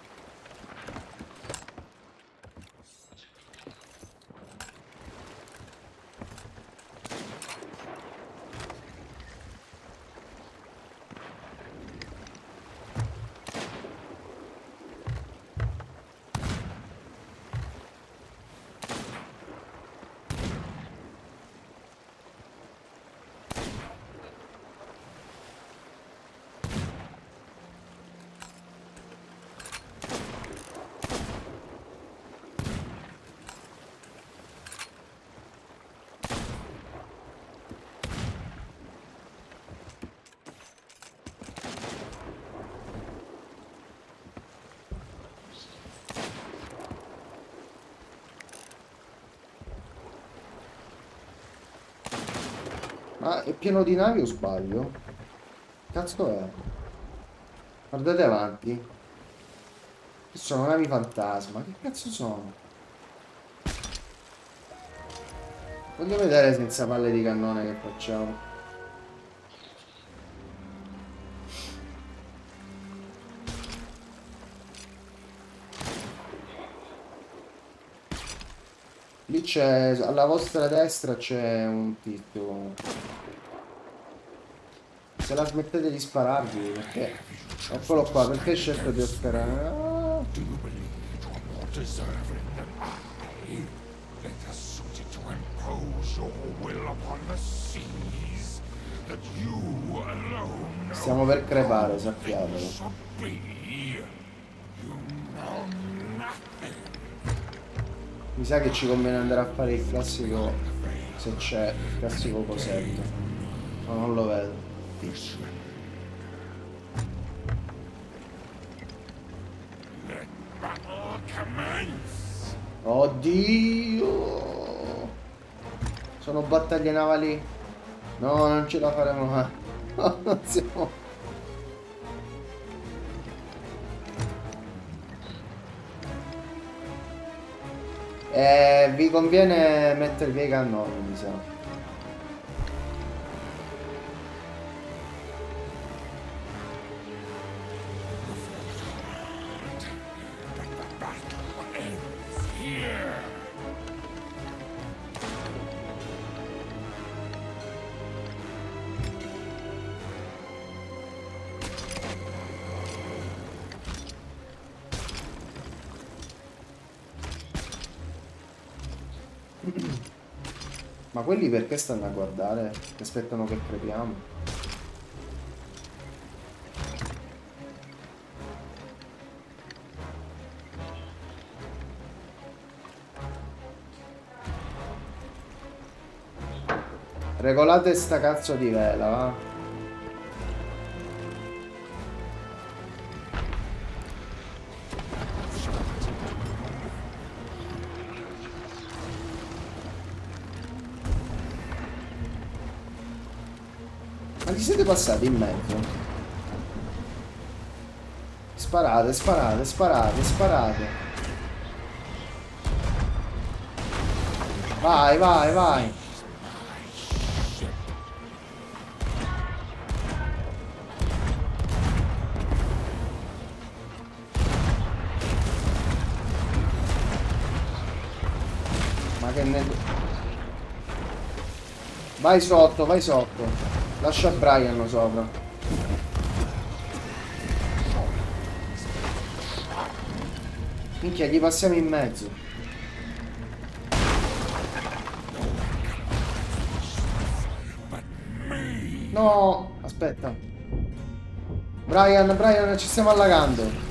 Ma è pieno di navi o sbaglio? Cazzo è? Guardate avanti. Sono navi fantasma. Che cazzo sono? Voglio vedere senza palle di cannone che facciamo. Lì c'è, alla vostra destra c'è un tizio. Se la smettete di spararvi, perché... Eccolo qua, perché hai scelto di sperare? Ah. Stiamo per crepare, sappiatelo. Mi sa che ci conviene andare a fare il classico, se c'è il classico cosetto. Ma non lo vedo. Oddio! Sono battaglie navali. No, non ce la faremo mai. No, non siamo... Eh, vi conviene mettere via i cannoni, mi sa. Ma quelli perché stanno a guardare? Aspettano che crepiamo. Regolate sta cazzo di vela, va? Ma chi siete passati in mezzo? Sparate, sparate, sparate, sparate. Vai, vai, vai. Ma che ne... Vai sotto, vai sotto. Lascia Brian sopra. Minchia, gli passiamo in mezzo. No, aspetta. Brian, Brian, ci stiamo allagando.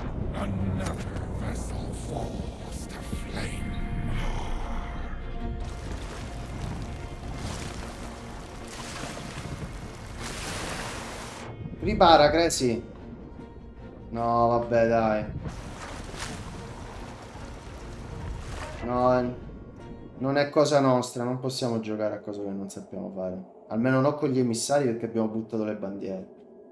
Ripara, Crazy. No, vabbè, dai. No, non è cosa nostra. Non possiamo giocare a cose che non sappiamo fare. Almeno non con gli emissari perché abbiamo buttato le bandiere.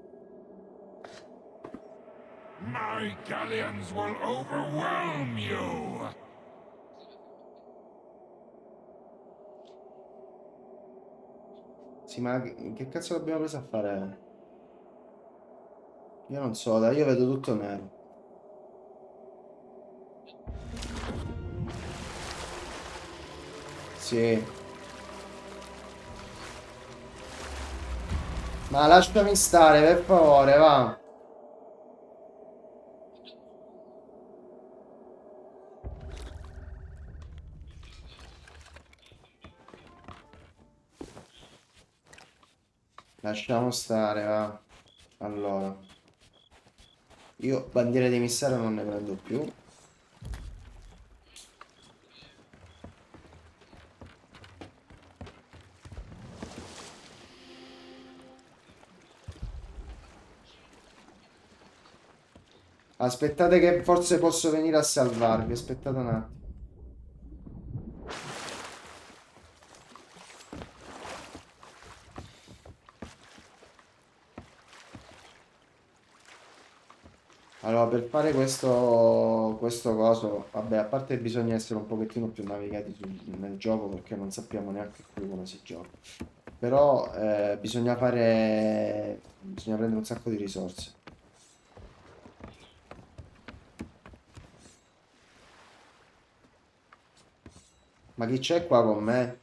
My galleons will overwhelm you. Sì, ma che, che cazzo l'abbiamo preso a fare? Io non so, dai, io vedo tutto nero. Sì. Ma lasciami stare, per favore, va. Lasciamo stare, va. Allora. Io bandiere di emissario non ne prendo più. Aspettate che forse posso venire a salvarvi. Aspettate un attimo. Allora, per fare questo, questo coso, vabbè, a parte che bisogna essere un pochettino più navigati sul- nel gioco perché non sappiamo neanche più come si gioca. Però eh, bisogna fare, bisogna prendere un sacco di risorse. Ma chi c'è qua con me?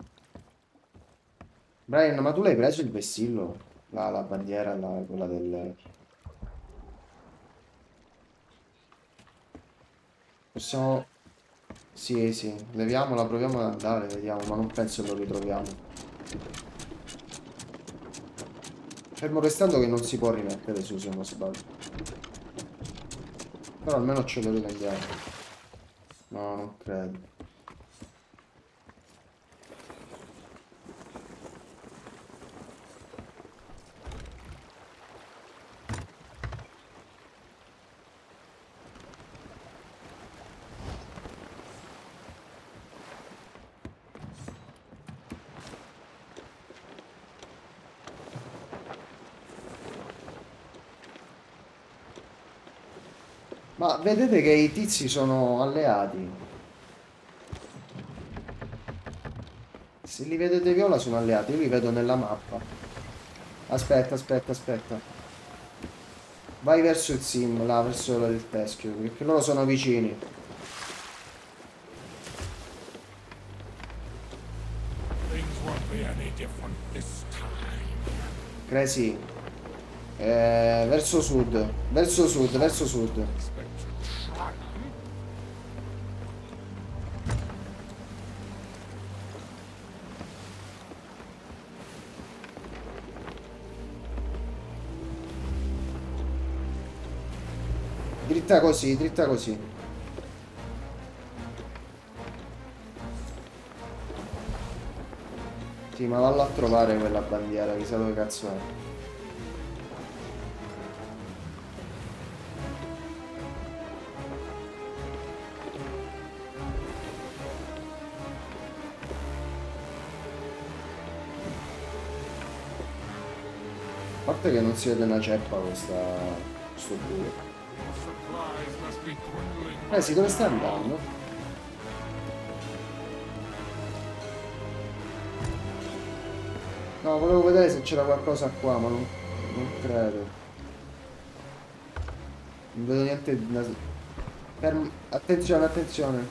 Brian, ma tu l'hai preso il vessillo? La, la bandiera, la- quella del... Possiamo... Sì, sì, leviamola, proviamo ad andare, vediamo, ma non penso che lo ritroviamo. Fermo restando che non si può rimettere su se non sbaglio. Però almeno ce lo riprendiamo. No, non credo. Ma vedete che i tizi sono alleati. Se li vedete viola sono alleati, io li vedo nella mappa. Aspetta, aspetta, aspetta. Vai verso il sim, là, verso il teschio, perché loro sono vicini. Crazy. Eh, verso sud, verso sud, verso sud. Dritta così, dritta così. Sì, ma valla a trovare quella bandiera, chissà dove cazzo è. A parte che non si vede una ceppa questa... questo buio. Eh sì, dove stai andando? No, volevo vedere se c'era qualcosa qua, ma non, non credo. Non vedo niente di... Fermi. Attenzione, attenzione.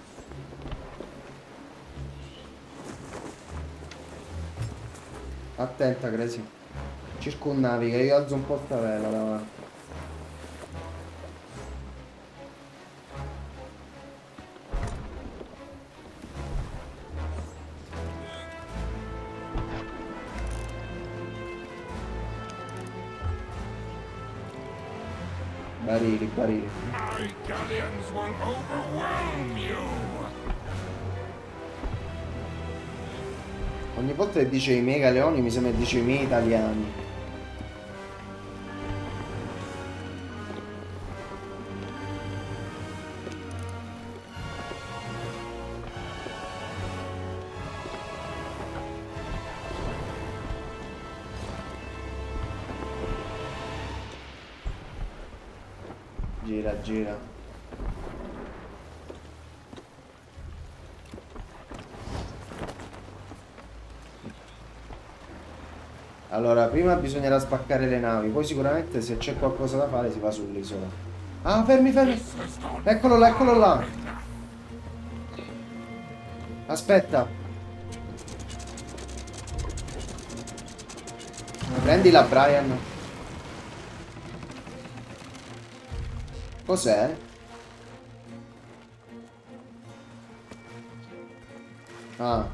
Attenta, Crazy. Circunnaviga, io alzo un po' sta vela davanti. Barili, barili. Ogni volta che dice i mega leoni mi sembra che dice i miei italiani. Gira, gira. Allora, prima bisognerà spaccare le navi, poi sicuramente se c'è qualcosa da fare si va sull'isola. Ah, fermi, fermi! Eccolo là, eccolo là! Aspetta! Prendila, Brian. Cos'è? Ah.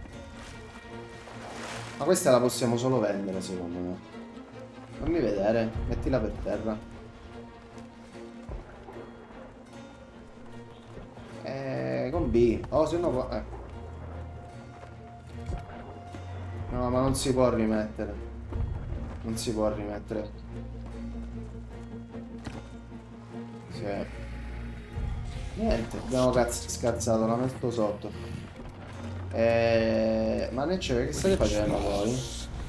Ma questa la possiamo solo vendere, secondo me. Fammi vedere. Mettila per terra. Eh, con B. Oh, se no... Eh. No, ma non si può rimettere. Non si può rimettere. Sì. Niente, abbiamo cazzo scazzato, la metto sotto. Eh, ma ne c'è, che state facendo voi?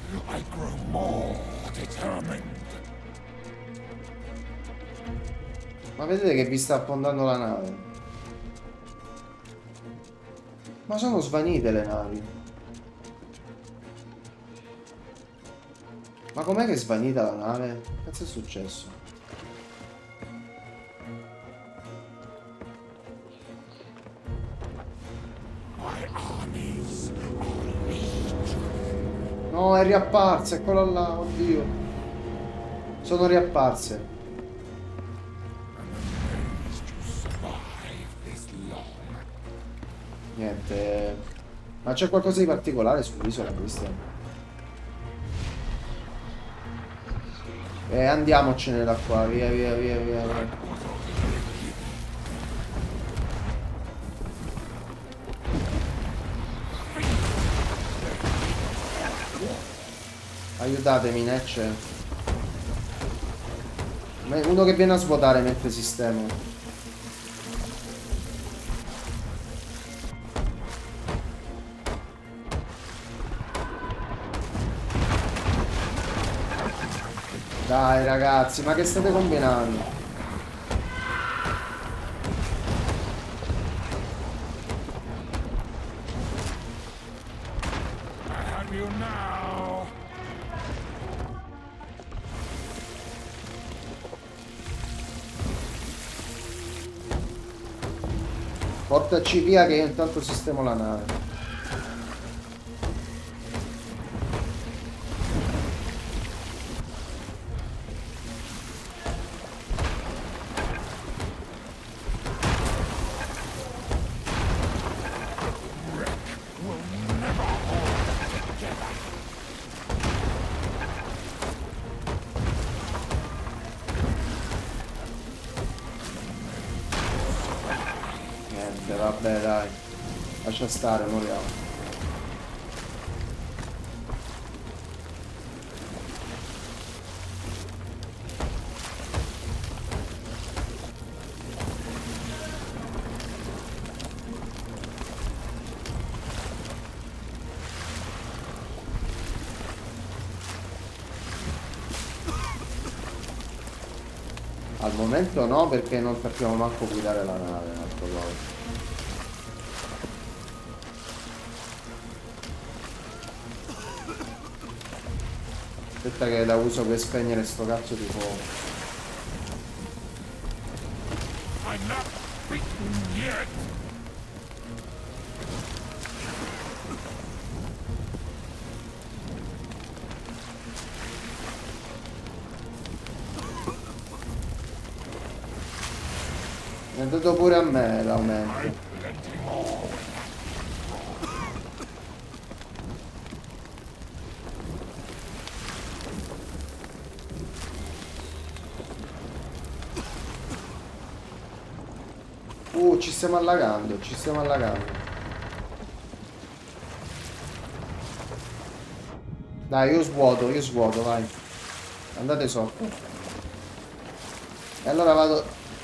Ma vedete che vi sta affondando la nave? Ma sono svanite le navi. Ma com'è che è svanita la nave? Che cazzo è successo? No, è riapparsa, eccola là, oddio. Sono riapparse. Niente. Ma c'è qualcosa di particolare sull'isola, Cristian? Eh, andiamocene da qua, via, via, via, via, via. Aiutatemi, Netch. Uno che viene a svuotare mentre sistema. Dai ragazzi, ma che state combinando? you now. Portaci via che io intanto sistemo la nave. Niente, vabbè, dai. Lascia stare, moriamo. Al momento no, perché non sappiamo manco guidare la nave, un altro cosa. Aspetta che la uso per spegnere sto cazzo di fuoco. I'm not beaten yet. Mi è dato pure a me l'aumento. Uh, ci stiamo allagando, ci stiamo allagando. Dai, io svuoto, io svuoto, vai. Andate sotto. E allora vado...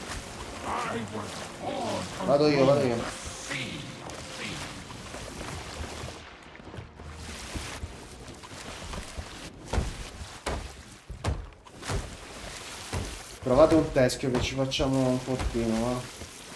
Vado io, vado io. Provate un teschio che ci facciamo un fortino, va.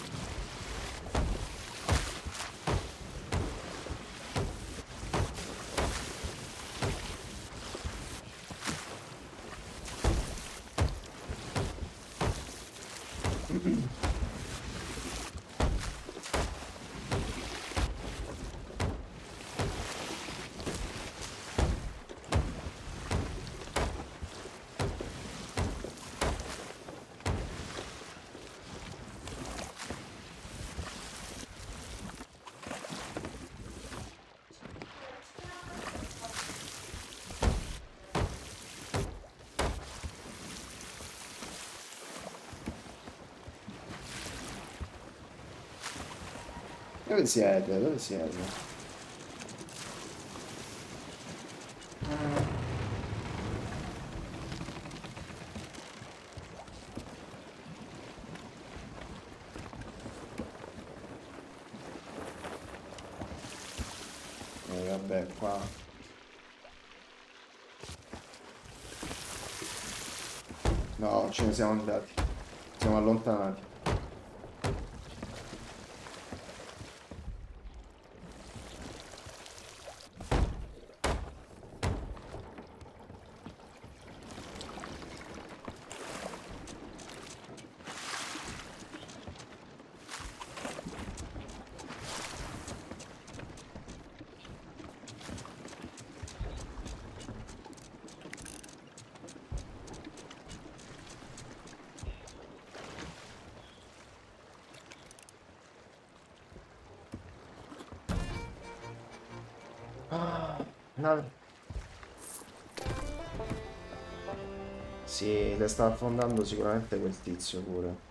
Dove siete? Dove siete? Eh, vabbè, qua. No, ce ne siamo andati. Siamo allontanati. No. Sì, le sta affondando sicuramente quel tizio pure.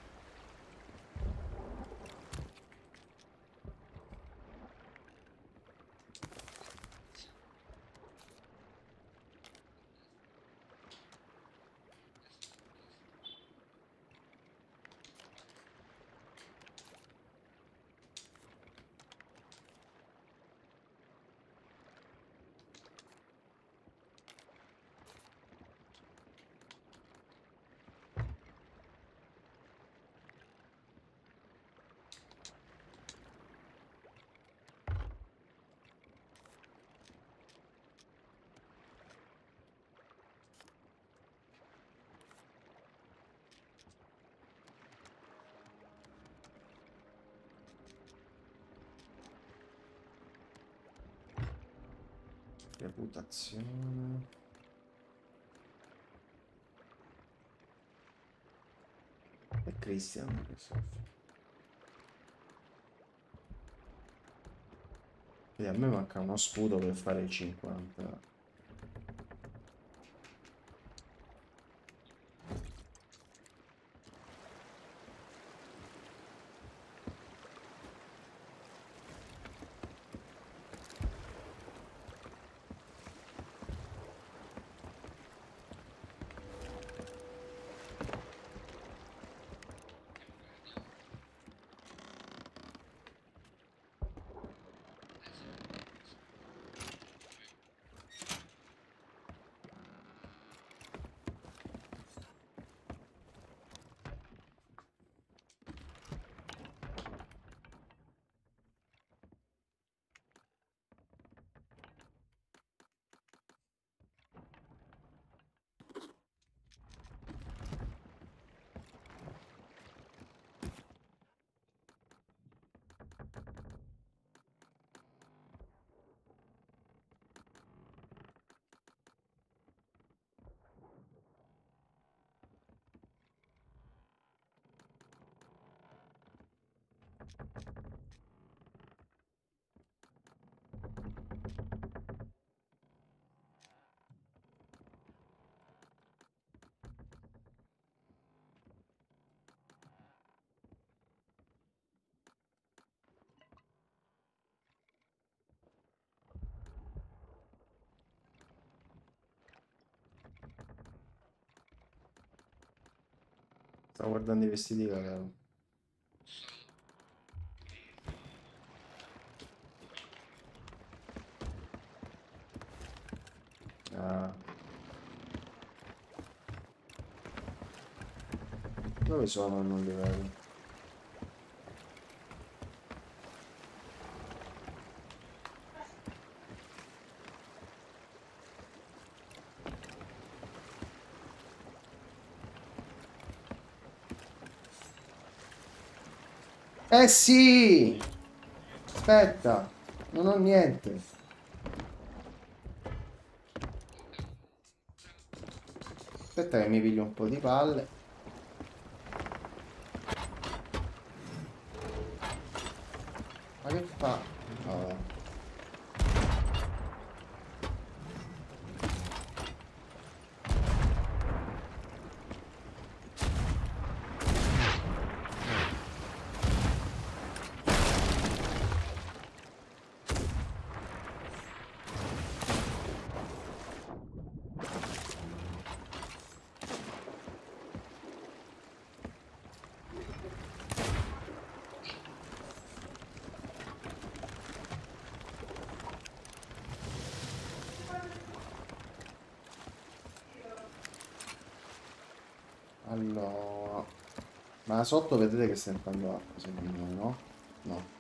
Reputazione. E Christian. E a me manca uno scudo per fare i cinquanta. Stavo guardando i vestiti che avevo. Ah. Dove sono? Non li vedo. Eh sì! Aspetta, non ho niente. Aspetta che mi piglio un po' di palle. Ma che fa? Vabbè. Allora, ma sotto vedete che sta entrando acqua, secondo me, no? No.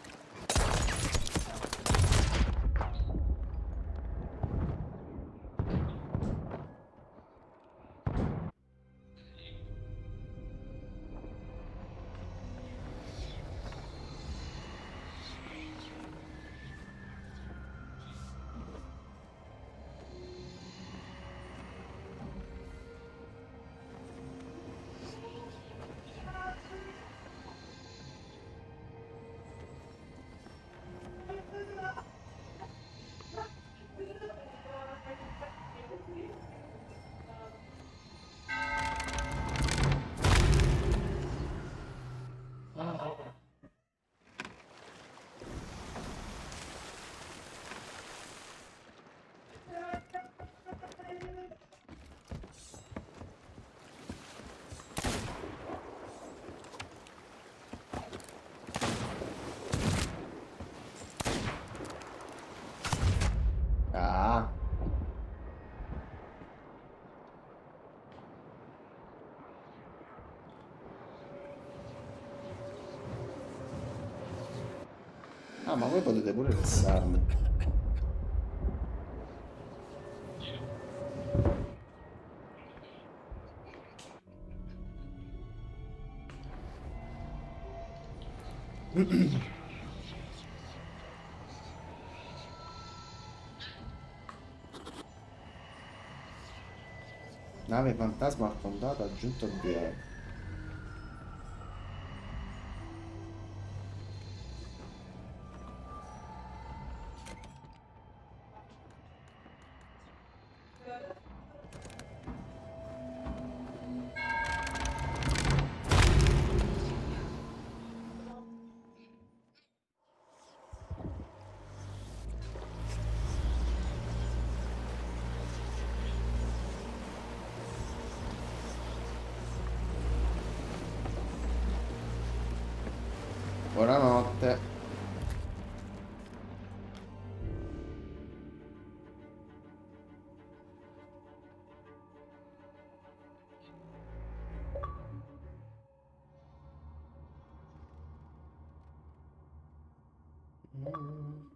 Ah, ah, ma voi potete pure fissarmi. Nave fantasma affondato aggiunto D M. Buonanotte. Mm.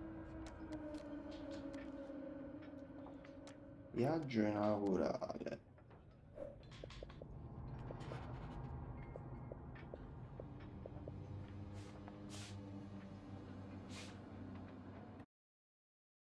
Viaggio inaugurale.